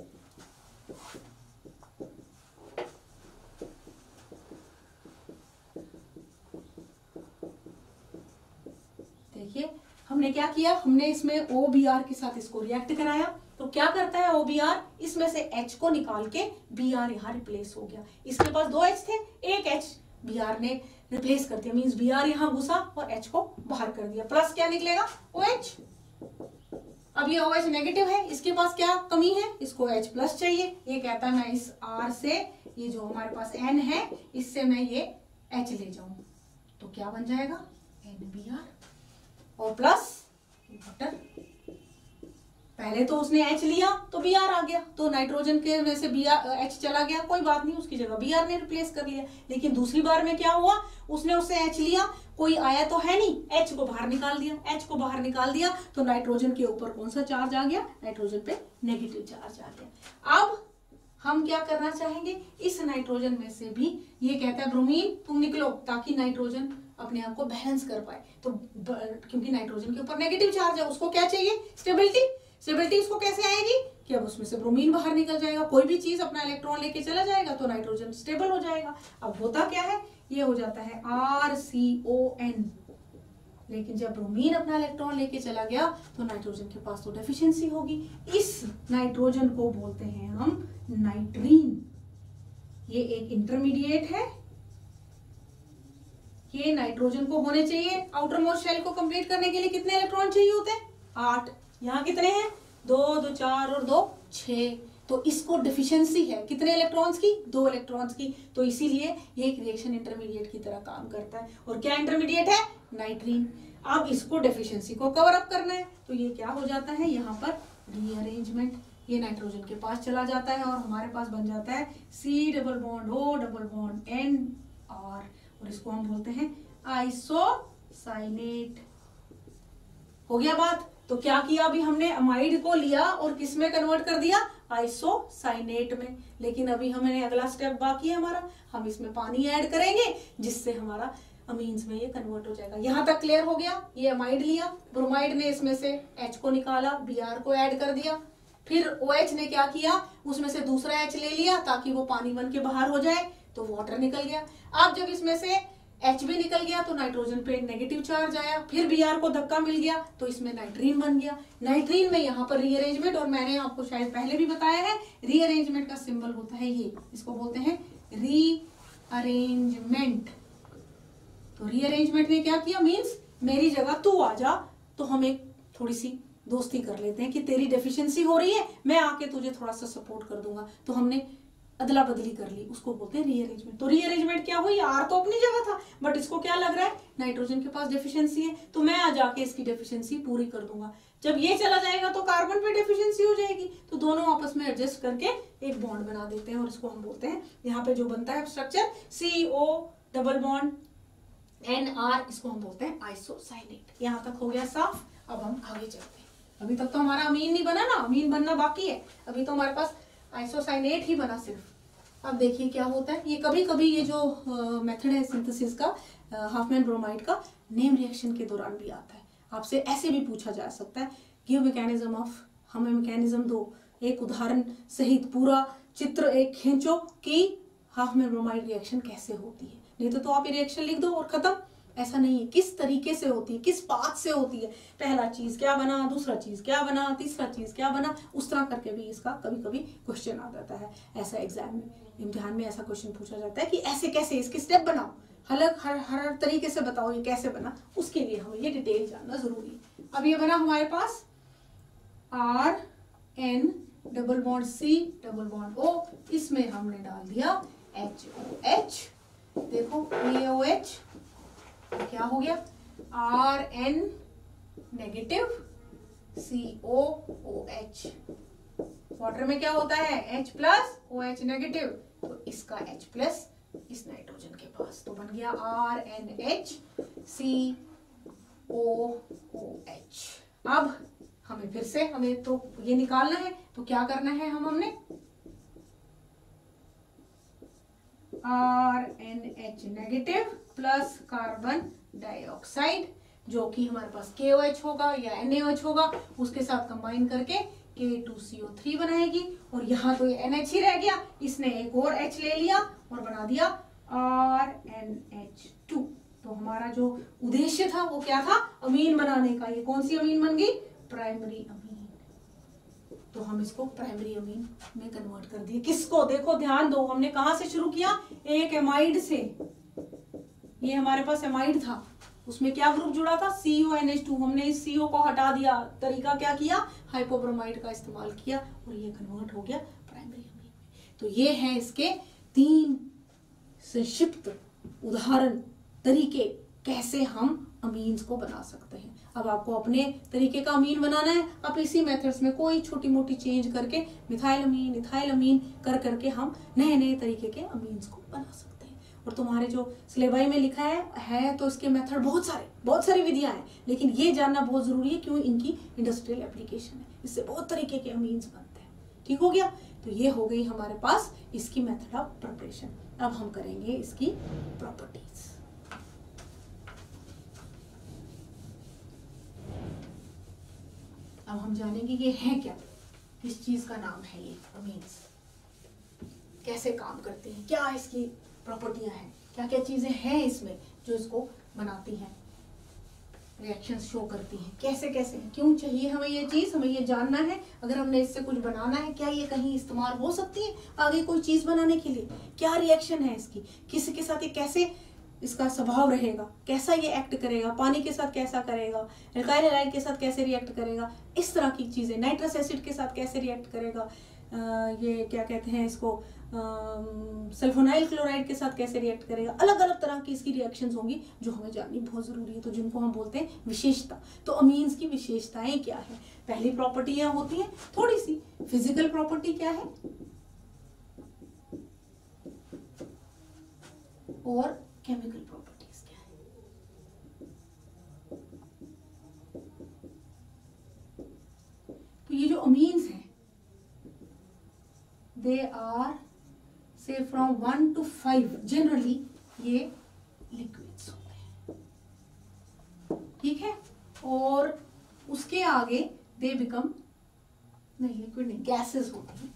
देखिए हमने क्या किया, हमने इसमें OBr के साथ इसको रिएक्ट कराया, तो क्या करता है OBr, इसमें से H को निकाल के Br यहाँ रिप्लेस हो गया। इसके पास 2 H थे, एक H Br ने रिप्लेस कर दिया, मीन्स Br यहाँ घुसा और H को बाहर कर दिया, प्लस क्या निकलेगा OH। अब ये OH नेगेटिव है, इसके पास क्या कमी है, इसको H प्लस चाहिए। ये कहता है मैं इस R से, ये जो हमारे पास N है, इससे मैं ये H ले जाऊं, तो क्या बन जाएगा NBr और प्लस वाटर। पहले तो उसने H लिया तो Br आ गया, तो नाइट्रोजन के में से H चला गया, कोई बात नहीं, उसकी जगह Br ने रिप्लेस कर लिया। लेकिन दूसरी बार में क्या हुआ, उसने उससे H लिया, कोई आया तो है नहीं, H को बाहर निकाल दिया, H को बाहर निकाल दिया तो नाइट्रोजन के ऊपर कौन सा चार्ज आ गया, नाइट्रोजन पे नेगेटिव चार्ज आ गया। अब हम क्या करना चाहेंगे, इस नाइट्रोजन में से भी, ये कहता है ब्रोमीन तुम निकलो, ताकि नाइट्रोजन अपने आप को बैलेंस कर पाए। तो क्योंकि नाइट्रोजन के ऊपर नेगेटिव चार्ज है, उसको क्या चाहिए, स्टेबिलिटी उसको कैसे आएगी कि अब उसमें से ब्रोमीन बाहर निकल जाएगा, कोई भी चीज अपना इलेक्ट्रॉन लेके चला जाएगा तो नाइट्रोजन स्टेबल हो जाएगा। अब होता क्या है, ये हो जाता है RCON, लेकिन जब ब्रोमीन अपना इलेक्ट्रॉन लेके चला गया तो नाइट्रोजन के पास तो डेफिशिएंसी होगी। इस नाइट्रोजन को बोलते हैं हम नाइट्रीन। ये एक इंटरमीडिएट है, ये नाइट्रोजन को होने चाहिए आउटर मोस्ट शेल को कंप्लीट करने के लिए कितने इलेक्ट्रॉन चाहिए होते हैं, 8। यहाँ कितने हैं, 2 2 4 और 2 6, तो इसको डिफिशिएंसी है कितने इलेक्ट्रॉन्स की, 2 इलेक्ट्रॉन्स की। तो इसीलिए ये एक रिएक्शन इंटरमीडिएट की तरह काम करता है। और क्या इंटरमीडिएट है, नाइट्रीन। अब इसको डेफिशिएंसी को कवर अप करना है, तो ये क्या हो जाता है, यहाँ पर रीअरेंजमेंट, ये नाइट्रोजन के पास चला जाता है और हमारे पास बन जाता है C double bond O double bond NR, और इसको हम बोलते हैं आइसोसाइनेट। हो गया बात। तो क्या किया, अभी हमने अमाइड को लिया और किस में कन्वर्ट कर दिया, आइसोसाइनेट में। लेकिन अभी हमें अगला स्टेप बाकी है हमारा, हम इसमें पानी ऐड करेंगे जिससे हमारा अमीन्स में ये कन्वर्ट हो जाएगा। यहाँ तक क्लियर हो गया। ये अमाइड लिया, ब्रोमाइड ने इसमें से H को निकाला, Br को ऐड कर दिया, फिर OH ने क्या किया, उसमें से दूसरा H ले लिया ताकि वो पानी बन के बाहर हो जाए, तो वाटर निकल गया। अब जब इसमें से H भी निकल गया तो नाइट्रोजन पे नेगेटिव चार्ज आया, फिर Br को धक्का मिल गया तो इसमें नाइट्रीन बन गया। नाइट्रीन में यहाँ पर रीअरेंजमेंट, और मैंने आपको शायद पहले भी बताया है, रीअरेंजमेंट का सिंबल होता है ये, इसको बोलते हैं रीअरेंजमेंट। तो रीअरेंजमेंट ने क्या किया, मीन्स मेरी जगह तू आ जा, तो हम एक थोड़ी सी दोस्ती कर लेते हैं कि तेरी डेफिशिएंसी हो रही है, मैं आके तुझे थोड़ा सा सपोर्ट कर दूंगा, तो हमने अदला बदली कर ली, उसको बोलते हैं रीअरेंजमेंट। तो रीअरेंजमेंट क्या हुई, R तो अपनी जगह था, बट इसको क्या लग रहा है, नाइट्रोजन के पास डेफिशिएंसी है, तो मैं आ जाके इसकी डेफिशिएंसी पूरी कर दूंगा। जब ये चला जाएगा तो कार्बन पे डेफिशिएंसी हो जाएगी, तो दोनों आपस में एडजस्ट करके एक बॉन्ड बना देते हैं, और इसको हम बोलते हैं, यहाँ पे जो बनता है structure CO double bond NR, इसको हम बोलते हैं आइसोसाइनेट। यहाँ तक हो गया साफ। अब हम आगे चलते हैं। अभी तक तो हमारा अमीन नहीं बना ना, अमीन बनना बाकी है, अभी तो हमारे पास आइसोसाइनेट ही बना सिर्फ। अब देखिए क्या होता है, ये कभी कभी ये जो मेथड है सिंथेसिस का हाफमैन ब्रोमाइड का, नेम रिएक्शन के दौरान भी आता है। आपसे ऐसे भी पूछा जा सकता है, गिव मैकेनिज्म ऑफ, हमें मैकेनिज्म दो, एक उदाहरण सहित पूरा चित्र एक खींचो कि हाफ में ब्रोमाइड रिएक्शन कैसे होती है। नहीं तो आप ये रिएक्शन लिख दो और खत्म, ऐसा नहीं है। किस तरीके से होती है, किस पाथ से होती है, पहला चीज क्या बना, दूसरा चीज क्या बना, तीसरा चीज क्या बना, उस तरह करके भी इसका कभी कभी क्वेश्चन आ जाता है। ऐसा एग्जाम में, इम्तिहान में ऐसा क्वेश्चन पूछा जाता है कि ऐसे कैसे इसके स्टेप बनाओ, हर तरीके से बताओ ये कैसे बना, उसके लिए हमें ये डिटेल जानना जरूरी है। अब ये बना हमारे पास RN double bond C double bond O, इसमें हमने डाल दिया HOH, देखो AOH क्या हो गया, RN नेगेटिव COOH, वाटर में क्या होता है H प्लस OH नेगेटिव, तो इसका H प्लस इस नाइट्रोजन के पास, तो बन गया RNH COOH। अब हमें फिर से हमें तो ये निकालना है, तो क्या करना है, हमने RNH negative plus carbon dioxide, जो कि हमारे पास KOH होगा या NaOH होगा, उसके साथ कंबाइन करके K2CO3 बनाएगी। और यहाँ तो ये NH ही रह गया, इसने एक और H ले लिया और बना दिया RNH2। तो हमारा जो उद्देश्य था वो क्या था, अमीन बनाने का। ये कौन सी अमीन बन गई, प्राइमरी अमीन। तो हम इसको प्राइमरी अमीन में कन्वर्ट कर दिए। किसको, देखो ध्यान दो, हमने कहां से शुरू किया, एक एमाइड से। ये हमारे पास एमाइड था, उसमें क्या ग्रुप जुड़ा था, CONH2। हमने इस CO को हटा दिया, तरीका क्या किया, हाइपोब्रोमाइड का इस्तेमाल किया और ये कन्वर्ट हो गया प्राइमरी अमीन में। तो ये है इसके 3 संक्षिप्त उदाहरण, तरीके कैसे हम अमीन्स को बना सकते हैं। अब आपको अपने तरीके का अमीन बनाना है, आप इसी मेथड्स में कोई छोटी मोटी चेंज करके मिथाइल अमीन, इथाइल अमीन कर करके हम नए नए तरीके के अमीन्स को बना सकते हैं। और तुम्हारे जो सिलेबस में लिखा है तो इसके मेथड बहुत सारी विधियां हैं, लेकिन ये जानना बहुत जरूरी है क्यों, इनकी इंडस्ट्रियल एप्लीकेशन है, इससे बहुत तरीके के अमीन्स बनते हैं। ठीक हो गया, तो ये हो गई हमारे पास इसकी मेथड ऑफ प्रिपरेशन। अब हम करेंगे इसकी प्रॉपर्टीज। अब हम जानेंगे ये है क्या, किस चीज का नाम है ये अमीन्स, कैसे काम करते हैं, क्या इसकी प्रॉपर्टियां हैं, क्या क्या चीजें हैं इसमें जो इसको बनाती हैं, रिएक्शंस शो करती हैं, कैसे कैसे हैं, क्यों चाहिए हमें ये चीज, हमें ये जानना है। अगर हमने इससे कुछ बनाना है, क्या ये कहीं इस्तेमाल हो सकती है आगे कोई चीज बनाने के लिए, क्या रिएक्शन है इसकी, किसके साथ ये कैसे इसका स्वभाव रहेगा, कैसा ये एक्ट करेगा, पानी के साथ कैसा करेगा, एल्काइल हैलाइड के साथ कैसे रिएक्ट करेगा, इस तरह की चीजें, नाइट्रस एसिड के साथ कैसे रिएक्ट करेगा, ये क्या कहते हैं इसको, सल्फोनाइल क्लोराइड के साथ कैसे रिएक्ट करेगा। अलग अलग तरह की इसकी रिएक्शंस होंगी जो हमें जाननी बहुत जरूरी है, तो जिनको हम बोलते हैं विशेषता। तो अमीन्स की विशेषताएं क्या है, पहली प्रॉपर्टियां होती हैं थोड़ी सी फिजिकल प्रॉपर्टी क्या है और केमिकल प्रॉपर्टीज क्या है। तो ये जो अमीन्स हैं दे आर से फ्रॉम 1 to 5 जनरली ये लिक्विड्स होते हैं, ठीक है। और उसके आगे दे बिकम, नहीं लिक्विड नहीं, गैसेस होती हैं।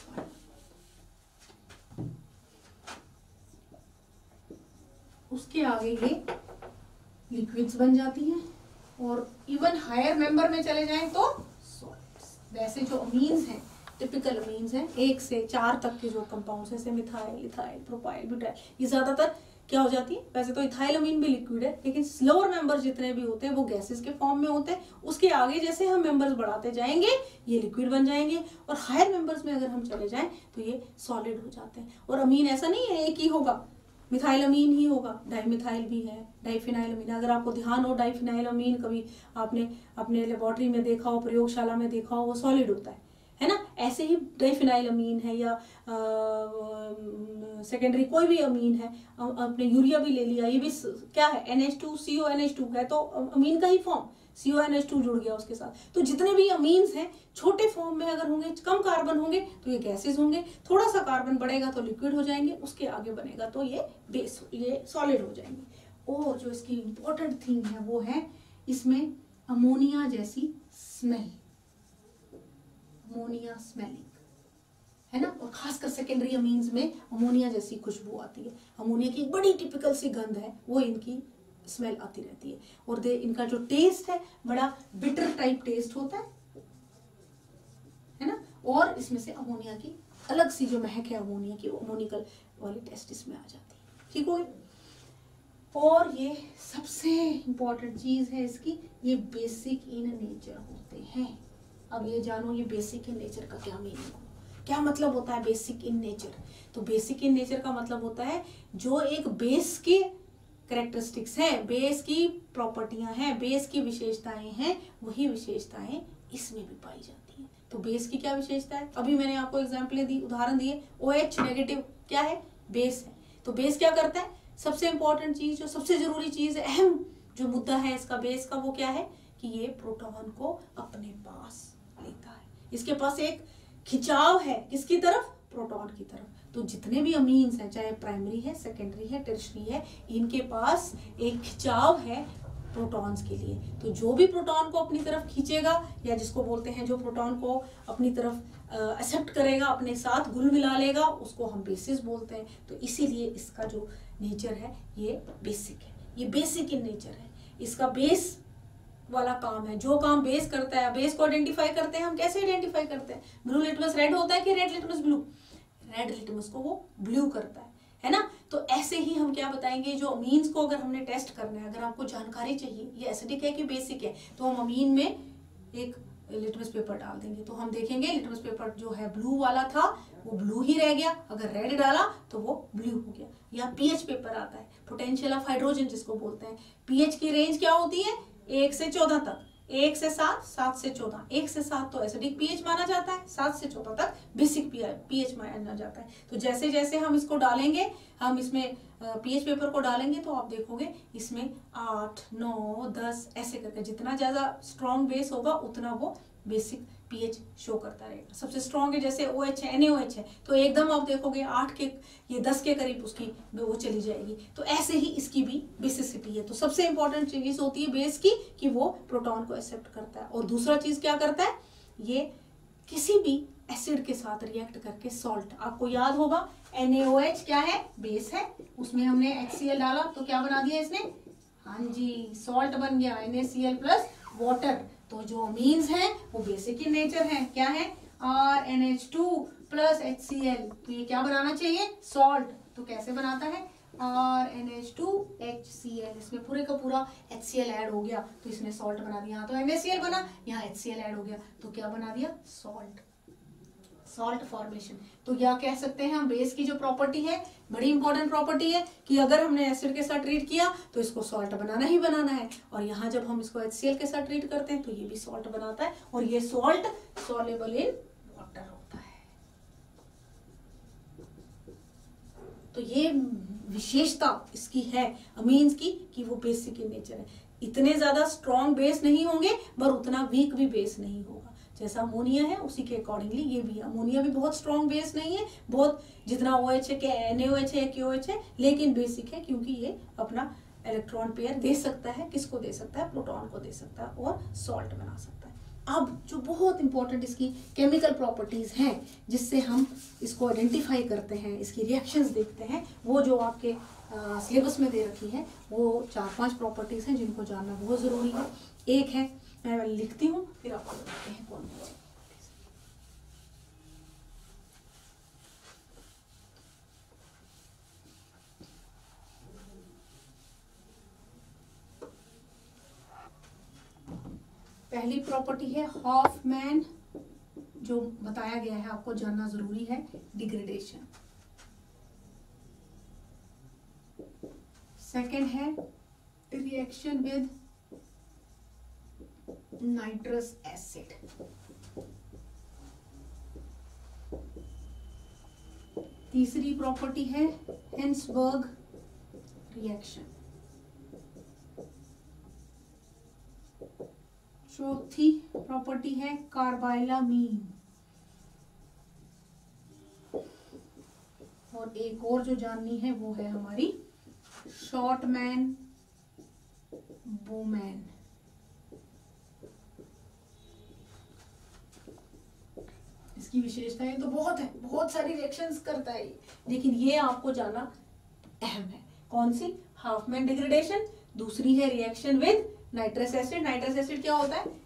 उसके आगे ये लिक्विड्स बन जाती हैं और इवन हायर मेंबर में चले जाएं तो सॉलिड्स। वैसे जो अमीन्स हैं, टिपिकल अमीन्स हैं 1 से 4 तक के जो कंपाउंड्स हैं, जैसे मिथाइल, इथाइल, प्रोपाइल, ब्यूटाइल, ये ज्यादातर क्या हो जाती है। वैसे तो इथाइल अमीन भी लिक्विड है, लेकिन स्लोअर मेंबर्स जितने भी होते हैं वो गैसेस के फॉर्म में होते हैं। उसके आगे जैसे हम मेंबर्स बढ़ाते जाएंगे ये लिक्विड बन जाएंगे, और हायर मेंबर्स में अगर हम चले जाएं तो ये सॉलिड हो जाते हैं। और अमीन ऐसा नहीं है एक ही होगा, मिथाइल अमीन ही होगा, डाइमिथाइल भी है, डाइफिनाइल अमीन। अगर आपको ध्यान हो डाइफिनाइल अमीन कभी आपने अपने लेबोरेटरी में देखा हो, प्रयोगशाला में देखा हो, वो सॉलिड होता है ना। ऐसे ही डाइफिनाइल अमीन है या सेकेंडरी कोई भी अमीन है, अपने यूरिया भी ले लिया, ये भी क्या है NH2 CONH2 है, तो अमीन का ही फॉर्म CONH2 जुड़ गया उसके साथ। तो जितने भी अमीन्स हैं छोटे फॉर्म में अगर होंगे, कम कार्बन होंगे तो ये गैसेस होंगे, थोड़ा सा कार्बन बढ़ेगा तो लिक्विड हो जाएंगे, उसके आगे बनेगा तो ये बेस, ये सॉलिड हो जाएंगे। और जो इसकी इंपॉर्टेंट थिंग है वो है इसमें अमोनिया जैसी स्मेल, अमोनिया स्मेलिंग, है ना। और खासकर सेकेंडरी अमीन्स में अमोनिया जैसी खुशबू आती है। अमोनिया की एक बड़ी टिपिकल सी गंध है, वो इनकी स्मेल आती रहती है। और इनका जो टेस्ट है बड़ा बिटर टाइप टेस्ट होता है ना। और इसमें से अमोनिया की अलग सी जो महक है अमोनिया की, वो अमोनिकल वाली टेस्ट इसमें आ जाती है। ठीक हो गई। और ये सबसे इंपॉर्टेंट चीज है इसकी, ये बेसिक इन नेचर होते हैं। अब ये जानो ये बेसिक इन नेचर का क्या मीनिंग है, क्या मतलब होता है बेसिक इन नेचर। तो बेसिक इन नेचर का मतलब होता है जो एक बेस की कैरेक्टरिस्टिक्स हैं, बेस की प्रॉपर्टियां हैं, बेस की विशेषताएं हैं, वही विशेषताएं इसमें भी पाई जाती हैं। तो बेस की क्या विशेषता है, अभी मैंने आपको एग्जाम्पल दी, उदाहरण दिए। OH नेगेटिव क्या है, बेस है। तो बेस क्या करता है, सबसे इंपॉर्टेंट चीज जो सबसे जरूरी चीज है, अहम जो मुद्दा है इसका बेस का, वो क्या है कि ये प्रोटॉन को अपने पास लेता है। इसके पास एक खिंचाव है, किसकी तरफ, प्रोटॉन की तरफ। तो जितने भी अमीन्स हैं, चाहे प्राइमरी है, सेकेंडरी है, टर्शरी है, इनके पास एक खिंचाव है प्रोटॉन्स के लिए। तो जो भी प्रोटॉन को अपनी तरफ खींचेगा, या जिसको बोलते हैं जो प्रोटॉन को अपनी तरफ एक्सेप्ट करेगा, अपने साथ घुल मिला लेगा, उसको हम बेसिस बोलते हैं। तो इसीलिए इसका जो नेचर है ये बेसिक है, ये बेसिक इन नेचर है। इसका बेस वाला काम है, जो काम बेस करता है। बेस को आइडेंटिफाई करते हैं हम, कैसे आइडेंटिफाई करते हैं, ब्लू लिटमस रेड होता है कि red litmus blue, red litmus को वो ब्लू करता है ना। तो ऐसे ही हम क्या बताएंगे, जो अमीन्स को अगर हमने टेस्ट करना है, अगर आपको जानकारी चाहिए ये एसिडिक है कि बेसिक है, तो हम अमीन में एक लिटमस पेपर डाल देंगे। तो हम देखेंगे लिटमस पेपर जो है ब्लू वाला था वो ब्लू ही रह गया, अगर रेड डाला तो वो ब्लू हो गया। या पीएच पेपर आता है, पोटेंशियल ऑफ हाइड्रोजन जिसको बोलते हैं। पीएच की रेंज क्या होती है, 1 से 14 तक, 1 से 7, 7 से 14। 1 से 7 तो एसिडिक पीएच माना जाता है, 7 से 14 तक बेसिक पीएच माना जाता है। तो जैसे जैसे हम इसको डालेंगे, हम इसमें पीएच पेपर को डालेंगे, तो आप देखोगे इसमें 8, 9, 10 ऐसे करके जितना ज्यादा स्ट्रॉन्ग बेस होगा उतना वो बेसिक पीएच शो करता रहेगा। सबसे स्ट्रॉन्ग है जैसे OH है, NaOH है, तो एकदम आप देखोगे 8 के, ये 10 के करीब उसकी वो चली जाएगी। तो ऐसे ही इसकी भी बेसिसिटी है। तो सबसे इंपॉर्टेंट चीज होती है बेस की कि वो प्रोटॉन को एक्सेप्ट करता है। और दूसरा चीज क्या करता है, ये किसी भी एसिड के साथ रिएक्ट करके सॉल्ट, आपको याद होगा NaOH क्या है, बेस है, उसमें हमने HCl डाला तो क्या बना दिया इसने, हाँ जी सॉल्ट बन गया, NaCl प्लस वाटर। तो जो अमीन्स हैं वो बेसिक इन नेचर हैं, क्या है, RNH2 प्लस HCl। तो ये क्या बनाना चाहिए, सॉल्ट। तो कैसे बनाता है, RNH2 HCl, इसमें पूरे का पूरा HCl ऐड हो गया तो इसने सॉल्ट बना दिया। यहाँ तो NaCl बना, यहाँ HCl ऐड हो गया तो क्या बना दिया, सॉल्ट, सॉल्ट फॉर्मेशन। तो क्या कह सकते हैं हम, बेस की जो प्रॉपर्टी है बड़ी इंपॉर्टेंट प्रॉपर्टी है कि अगर हमने एसिड के साथ ट्रीट किया तो इसको सॉल्ट बनाना ही बनाना है। और यहाँ जब हम इसको HCl के साथ ट्रीट करते हैं तो ये भी सॉल्ट बनाता है, और ये सॉल्ट सॉल्युबल इन वाटर होता है। तो ये विशेषता इसकी है अमीन्स की कि वो बेसिक इन नेचर है। इतने ज्यादा स्ट्रॉन्ग बेस नहीं होंगे पर उतना वीक भी बेस नहीं होगा। जैसा अमोनिया है उसी के अकॉर्डिंगली ये भी, अमोनिया भी बहुत स्ट्रॉन्ग बेस नहीं है, बहुत जितना OH है, NaOH है, KOH है, लेकिन बेसिक है क्योंकि ये अपना इलेक्ट्रॉन पेयर दे सकता है, किसको दे सकता है, प्रोटॉन को दे सकता है और सॉल्ट बना सकता है। अब जो बहुत इंपॉर्टेंट इसकी केमिकल प्रॉपर्टीज हैं जिससे हम इसको आइडेंटिफाई करते हैं, इसकी रिएक्शंस देखते हैं, वो जो आपके सिलेबस में दे रखी है, वो 4-5 प्रॉपर्टीज हैं जिनको जानना बहुत जरूरी है। एक है, मैं लिखती हूँ फिर आपको बताते हैं कौन कौन सी। पहली प्रॉपर्टी है हॉफमैन, जो बताया गया है आपको जानना जरूरी है, डिग्रेडेशन। सेकंड है रिएक्शन विद नाइट्रस एसिड। तीसरी प्रॉपर्टी है हेंसबर्ग रिएक्शन। चौथी प्रॉपर्टी है कार्बाइलामीन। और एक और जो जाननी है वो है हमारी शॉर्टमैन बोमैन इसकी विशेषताएं तो बहुत है, बहुत सारी रिएक्शंस करता है ये, लेकिन ये आपको जाना अहम है। कौन सी? हाफमैन डिग्रेडेशन, दूसरी है reaction with nitrous acid. Nitrous acid क्या होता है?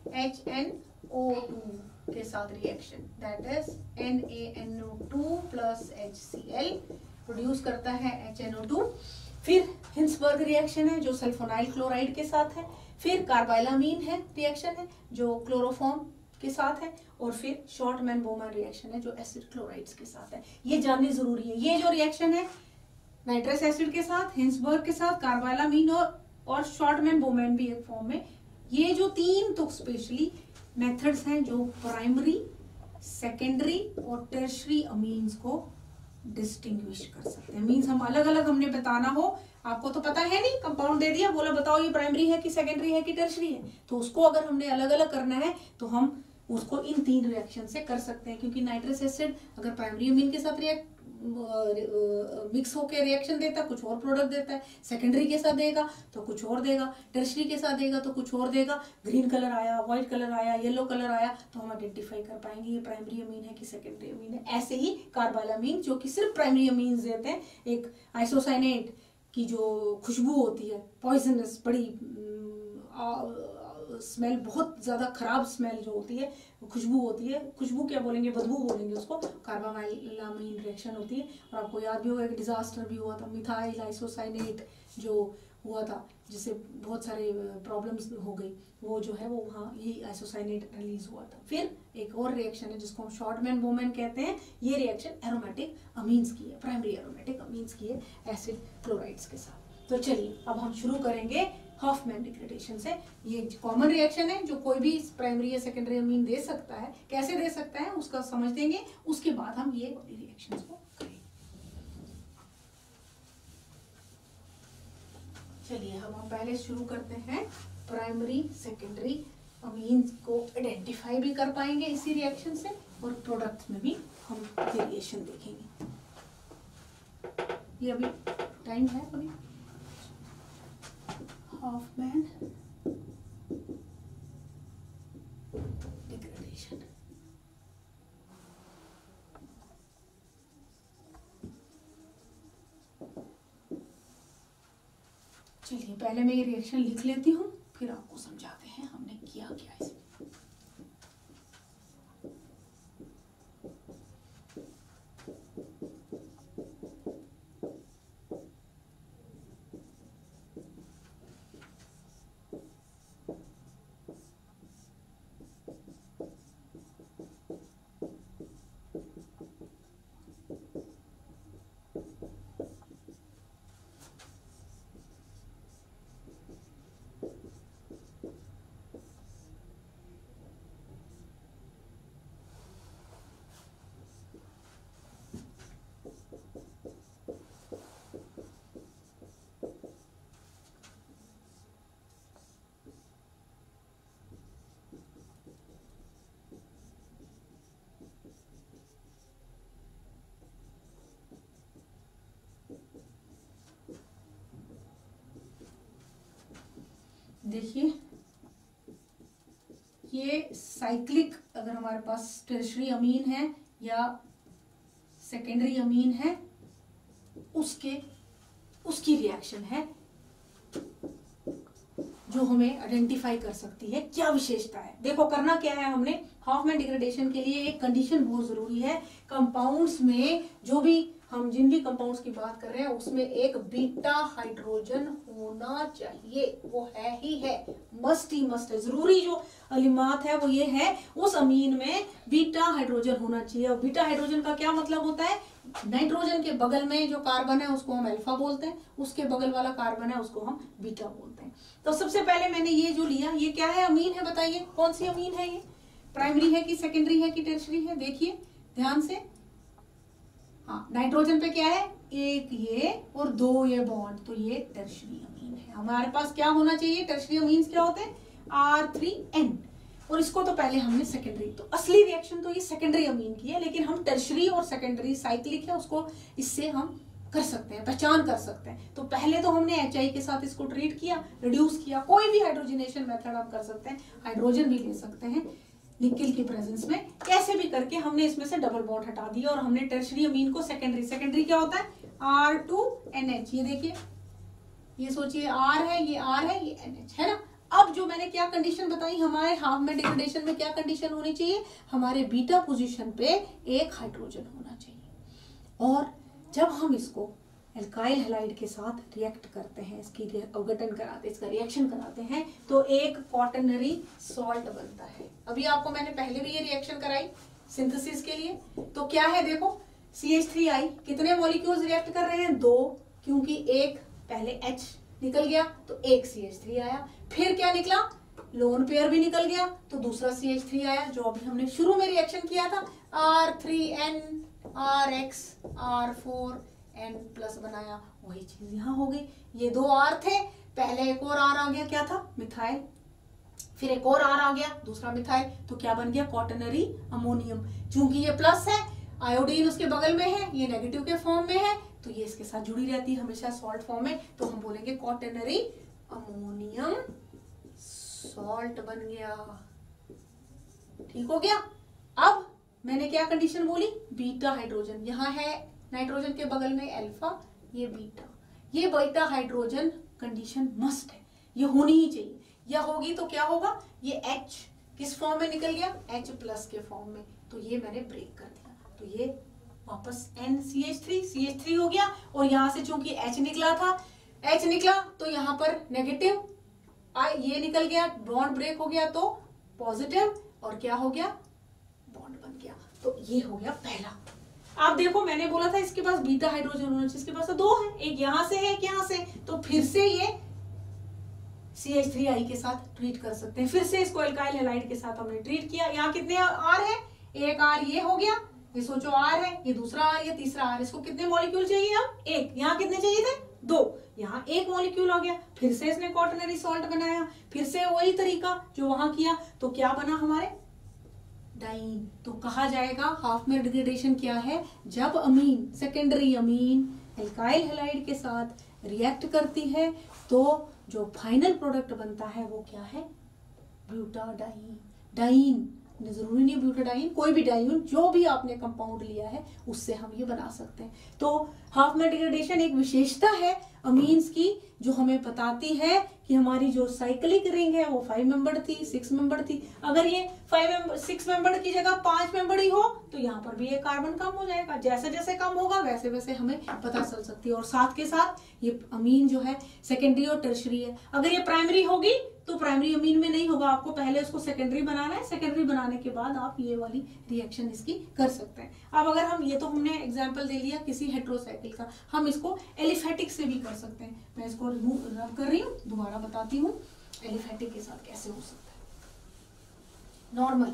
HNO2 के साथ reaction, that is NaNO2 plus HCl produce करता है HNO2। फिर हिंसबर्ग रिएक्शन है जो सल्फोनाइल क्लोराइड के साथ है। फिर कार्बाइलामीन है रिएक्शन है जो क्लोरोफॉर्म के साथ है। और फिर शॉर्टमैन बोमैन रिएक्शन है जो एसिड क्लोराइड्स के साथ है। ये जाननी जरूरी है। ये जो रिएक्शन है नाइट्रस एसिड के साथ, हिंसबर्ग के साथ, कार्बाइलामीन और शॉर्टमैन बोमैन भी एक फॉर्म में, ये जो तीन तो स्पेशली मेथड्स हैं जो प्राइमरी, सेकेंडरी और टर्शरी अमीन्स को डिस्टिंग्विश कर सकते हैं। मीन्स हम अलग अलग हमने बताना हो, आपको तो पता है नहीं, कंपाउंड दे दिया, बोला बताओ ये प्राइमरी है कि सेकेंडरी है कि टर्शरी है, तो उसको अगर हमने अलग अलग करना है तो हम उसको इन तीन रिएक्शन से कर सकते हैं। क्योंकि नाइट्रस एसिड अगर प्राइमरी अमीन के साथ मिक्स होकर रिएक्शन देता है, कुछ और प्रोडक्ट देता है, सेकेंडरी के साथ देगा तो कुछ और देगा, टर्शरी के साथ देगा तो कुछ और देगा। ग्रीन कलर आया, व्हाइट कलर आया, येलो कलर आया तो हम आइडेंटिफाई कर पाएंगे ये प्राइमरी अमीन है कि सेकेंडरी अमीन है। ऐसे ही कार्बाइलामीन जो कि सिर्फ प्राइमरी अमीन देते हैं, एक आइसोसाइनेट की जो खुशबू होती है, पॉइजनस, बड़ी स्मेल, बहुत ज्यादा खराब स्मेल जो होती है, खुशबू होती है, खुशबू क्या बोलेंगे, बदबू बोलेंगे उसको, कार्बाइलामीन रिएक्शन होती है। और आपको याद भी होगा एक डिजास्टर भी हुआ था, मिथाइल आइसोसाइनेट जो हुआ था जिससे बहुत सारे प्रॉब्लम्स हो गई, वो जो है वो वहाँ यही आइसोसाइनेट रिलीज हुआ था। फिर एक और रिएक्शन है जिसको हम शॉर्टमैन बोमैन कहते हैं। ये रिएक्शन एरोमेटिक अमीन्स की है, प्राइमरी एरोमेटिक अमीन्स की है एसिड क्लोराइड्स के साथ। तो चलिए अब हम शुरू करेंगे हाफमैन डिग्रेडेशन से। ये कॉमन रिएक्शन है जो कोई भी प्राइमरी या सेकेंडरी अमीन दे सकता है, कैसे दे सकता है उसका समझ देंगे, उसके बाद हम ये वाली रिएक्शंस को करेंगे। चलिए हम पहले शुरू करते हैं प्राइमरी सेकेंडरी अमीन्स को आइडेंटिफाई भी कर पाएंगे इसी रिएक्शन से, और प्रोडक्ट में भी हम वेरिएशन देखेंगे। ये अभी टाइम है अभी। हाफमैन डिग्रेडेशन, चलिए पहले मैं ये रिएक्शन लिख लेती हूँ, फिर आपको समझाते हैं हमने किया क्या इसमें। देखिए ये साइक्लिक, अगर हमारे पास टर्शरी अमीन है या सेकेंडरी अमीन है, उसकी रिएक्शन है जो हमें आइडेंटिफाई कर सकती है क्या विशेषता है। देखो करना क्या है हमने, हाफमैन डिग्रेडेशन के लिए एक कंडीशन बहुत जरूरी है। कंपाउंड्स में जो भी हम जिन भी कंपाउंड्स की बात कर रहे हैं उसमें एक बीटा हाइड्रोजन होना चाहिए, वो है ही है, मस्ट ही मस्ट है, जरूरी जो अलिमात है वो ये है, उस अमीन में बीटा हाइड्रोजन होना चाहिए। और बीटा हाइड्रोजन का क्या मतलब होता है, नाइट्रोजन के बगल में जो कार्बन है उसको हम अल्फा बोलते हैं, उसके बगल वाला कार्बन है उसको हम बीटा बोलते हैं। तो सबसे पहले मैंने ये जो लिया, ये क्या है, अमीन है, बताइए कौन सी अमीन है, ये प्राइमरी है कि सेकेंडरी है कि टर्शरी है, देखिए ध्यान से। हाँ, नाइट्रोजन पे क्या है, एक ये और दो ये बॉन्ड, तो ये टर्शरी अमीन है। हमारे पास क्या होना चाहिए, टर्शरी अमीन्स क्या होते हैं, R3N, और इसको तो पहले हमने सेकेंडरी, तो असली रिएक्शन तो ये सेकेंडरी अमीन की है, लेकिन हम टर्शरी और सेकेंडरी साइक्लिक है उसको इससे हम कर सकते हैं, पहचान कर सकते हैं। तो पहले तो हमने HI के साथ इसको ट्रीट किया, रिड्यूस किया, कोई भी हाइड्रोजनेशन मेथड हम कर सकते हैं, हाइड्रोजन भी ले सकते हैं, निकिल की प्रेजेंस में कैसे भी करके हमने इसमें से डबल बॉन्ड हटा दिया और हमने टर्शरी अमीन को सेकेंडरी क्या होता है R2NH। ये देखिए, ये सोचिए R है, ये R है, ये NH है ना। अब जो मैंने क्या कंडीशन बताई, हमारे हाफ में डिग्रेडेशन में क्या कंडीशन होनी चाहिए, हमारे बीटा पोजीशन पे एक हाइड्रोजन होना चाहिए। और जब हम इसको एल्काइल हैलाइड के साथ रिएक्ट करते हैं, इसकी अवघटन कराते हैं, इसका रिएक्शन कराते हैं, तो एक क्वाटरनरी सॉल्ट बनता है। अभी आपको मैंने पहले भी ये रिएक्शन कराई सिंथेसिस के लिए। तो क्या है देखो, CH3I कितने मॉलिक्यूल्स रिएक्ट कर रहे हैं, 2, क्योंकि एक पहले H निकल गया तो एक CH3 आया, फिर क्या निकला, लोन पेयर भी निकल गया तो दूसरा CH3 आया, जो अभी हमने शुरू में रिएक्शन किया था, R3N RX R4N प्लस बनाया, वही चीज यहाँ हो गई। ये 2 R थे, पहले एक और R आ गया, क्या था, मिथाइल, फिर एक और R आ गया, दूसरा मिथाइल, तो क्या बन गया, क्वाटरनरी अमोनियम। चूंकि ये प्लस है, आयोडीन उसके बगल में है, ये नेगेटिव के फॉर्म में है, तो ये इसके साथ जुड़ी रहती है हमेशा सॉल्ट फॉर्म में, तो हम बोलेंगे क्वाटरनरी अमोनियम सॉल्ट बन गया। ठीक हो गया। अब मैंने क्या कंडीशन बोली, बीटा हाइड्रोजन, यहाँ है नाइट्रोजन के बगल में अल्फा, ये बीटा हाइड्रोजन कंडीशन मस्ट है, ये होनी ही चाहिए। या होगी तो क्या होगा, ये H किस फॉर्म में निकल गया, H प्लस के फॉर्म में, तो ये मैंने ब्रेक कर दिया, तो ये वापस CH3 हो गया। और यहां से चूंकि H निकला था, H निकला तो यहाँ पर नेगेटिव ये निकल गया, बॉन्ड ब्रेक हो गया तो पॉजिटिव, और क्या हो गया, बॉन्ड बन गया। तो ये हो गया पहला। आप देखो, मैंने बोला था इसके पास बीटा हाइड्रोजन होना चाहिए, इसके पास तो 2 है, एक यहां से है, एक यहां से, तो फिर से ये CH3I के साथ ट्रीट कर सकते हैं। फिर से इसको एल्काइल हैलाइड के साथ हमने ट्रीट किया। यहाँ कितने R है, एक R ये हो गया, ये सोचो R है, ये दूसरा R, ये तीसरा R, इसको कितने मॉलिक्यूल चाहिए, अब एक, यहाँ कितने चाहिए थे, 2, यहाँ एक मॉलिक्यूल आ गया। फिर से इसने क्वाटरनरी सॉल्ट बनाया, फिर से वही तरीका जो वहां किया, तो क्या बना हमारे, डाइन। तो कहा जाएगा हाफ में डिग्रेडेशन क्या है, जब amine, secondary amine alkyl halide के साथ रिएक्ट करती है तो जो फाइनल प्रोडक्ट बनता है वो क्या है, ब्यूटाडाइन। डाइन जरूरी नहीं ब्यूटाडाइन, कोई भी डाइन, जो भी आपने कंपाउंड लिया है उससे हम ये बना सकते हैं। तो हाफ में डिग्रेडेशन एक विशेषता है अमीन्स की, जो हमें बताती है कि हमारी जो साइक्लिक रिंग है वो 5 मेंबर थी, 6 मेंबर थी। अगर ये 6 मेंबर की जगह 5 मेंबर ही हो तो यहाँ पर भी एक कार्बन कम हो जाएगा। जैसे जैसे कम होगा वैसे वैसे हमें पता चल सकती है। और साथ के साथ ये अमीन जो है सेकेंडरी और टर्शरी है। अगर ये प्राइमरी होगी तो प्राइमरी अमीन में नहीं होगा, आपको पहले उसको सेकेंडरी बनाना है, सेकेंडरी बनाने के बाद आप ये वाली रिएक्शन इसकी कर सकते हैं। अब अगर हम ये, तो हमने एग्जांपल दे लिया किसी हेट्रोसाइकिल का, हम इसको एलिफेटिक से भी कर सकते हैं। मैं इसको रब कर रही हूँ, दोबारा बताती हूँ एलिफेटिक के साथ कैसे हो सकता है। नॉर्मल,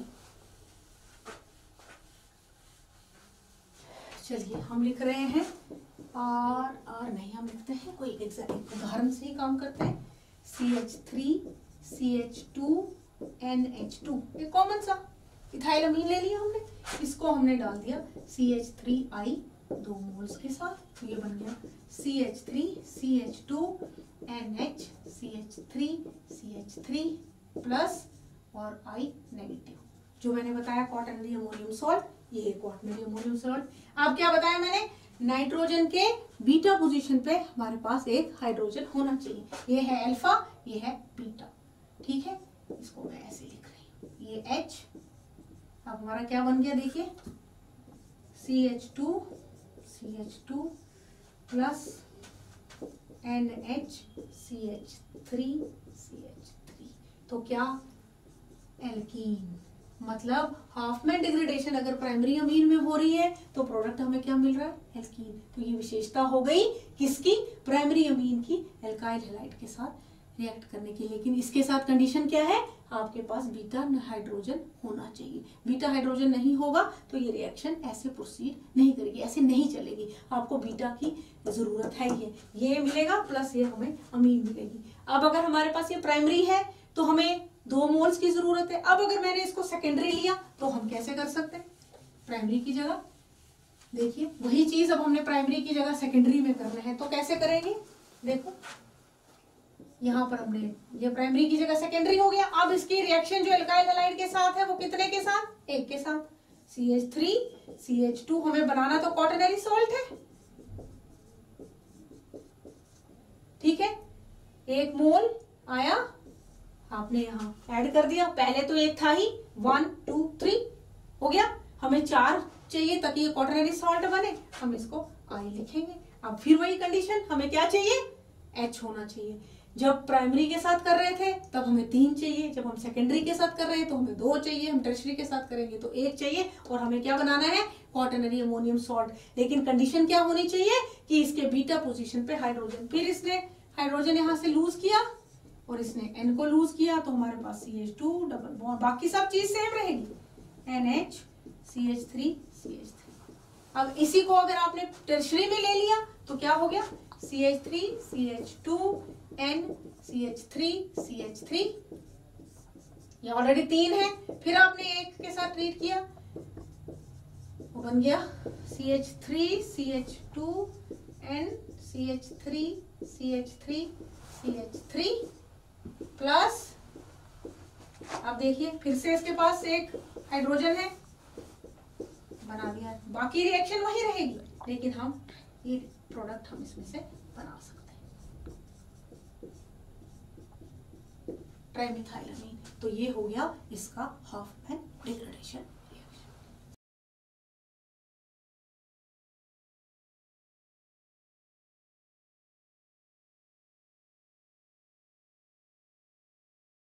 चलिए हम लिख रहे हैं R नहीं, हम लिखते हैं कोई उदाहरण से ही काम करते हैं। CH3 CH2 NH2, ये कॉमन सा इथाइल अमीन ले लिया हमने, इसको हमने डाल दिया CH3I 2 मोल्स के साथ, तो ये बन गया CH3 CH2 NH CH3 CH3 plus और I नेगेटिव, जो मैंने बताया क्वाटरनरी अमोनियम सॉल्ट, ये क्वाटरनरी अमोनियम सॉल्ट। अब क्या बताया मैंने, नाइट्रोजन के बीटा पोजीशन पे हमारे पास एक हाइड्रोजन होना चाहिए। ये है अल्फा, ये है बीटा, ठीक है। इसको मैं ऐसे लिख रही हूँ, ये H, अब हमारा क्या बन गया देखिए, CH2 प्लस NH CH3, तो क्या, एल्कीन। मतलब हाफ में डिग्रेडेशन अगर प्राइमरी अमीन में हो रही है तो प्रोडक्ट हमें क्या मिल रहा है, एल्कीन। तो ये विशेषता हो गई किसकी, प्राइमरी अमीन की एल्काइल हैलाइड के साथ रिएक्ट करने की। लेकिन इसके साथ कंडीशन क्या है, आपके पास बीटा हाइड्रोजन होना चाहिए। बीटा हाइड्रोजन नहीं होगा तो ये रिएक्शन ऐसे प्रोसीड नहीं करेगी, ऐसे नहीं चलेगी। आपको बीटा की जरूरत है, ये मिलेगा प्लस ये हमें अमीन मिलेगी। अब अगर हमारे पास ये प्राइमरी है तो हमें 2 मोल्स की जरूरत है। अब अगर मैंने इसको सेकेंडरी लिया तो हम कैसे कर सकते हैं, प्राइमरी की जगह, देखिए वही चीज अब हमने प्राइमरी की जगह सेकेंडरी में करना है, तो कैसे करेंगे, देखो यहाँ पर हमने ये प्राइमरी की जगह सेकेंडरी हो गया। अब इसकी रिएक्शन जो एल्काइल हैलाइड के साथ है वो कितने के साथ, एक के साथ, CH3 CH2 हमें बनाना तो क्वाटरनरी सॉल्ट है, ठीक है। 1 मोल आया, आपने यहाँ ऐड कर दिया, पहले तो एक था ही, 1 2 3 हो गया, हमें 4 चाहिए ताकि ये क्वाटरनरी सॉल्ट बने, हम इसको I लिखेंगे। अब फिर वही कंडीशन, हमें क्या चाहिए, H होना चाहिए। जब प्राइमरी के साथ कर रहे थे तब हमें 3 चाहिए, जब हम सेकेंडरी के साथ कर रहे हैं तो हमें 2 चाहिए, हम टर्शरी के साथ करेंगे तो 1 चाहिए, और हमें क्या बनाना है, क्वाटरनरी अमोनियम सॉल्ट। लेकिन कंडीशन क्या होनी चाहिए कि इसके बीटा पोजीशन पे हाइड्रोजन, फिर इसने हाइड्रोजन यहाँ से लूज किया और इसने N को लूज किया, तो हमारे पास CH2 डबल बॉन्ड, बाकी सब चीज सेम रहेगी, NH CH3 CH3। अब इसी को अगर आपने टर्शरी में ले लिया तो क्या हो गया, CH3 CH2 N CH3 CH3, ये ऑलरेडी 3 है, फिर आपने एक के साथ ट्रीट किया, वो बन गया CH3 CH2 N CH3 CH3 CH3 plus, अब देखिए फिर से इसके पास एक हाइड्रोजन है, बना दिया, बाकी रिएक्शन वही रहेगी, लेकिन हम ये प्रोडक्ट हम इसमें से बना सकते हैं, ट्राइमिथाइलामीन। तो ये हो गया इसका हाफ मैन डिग्रेडेशन।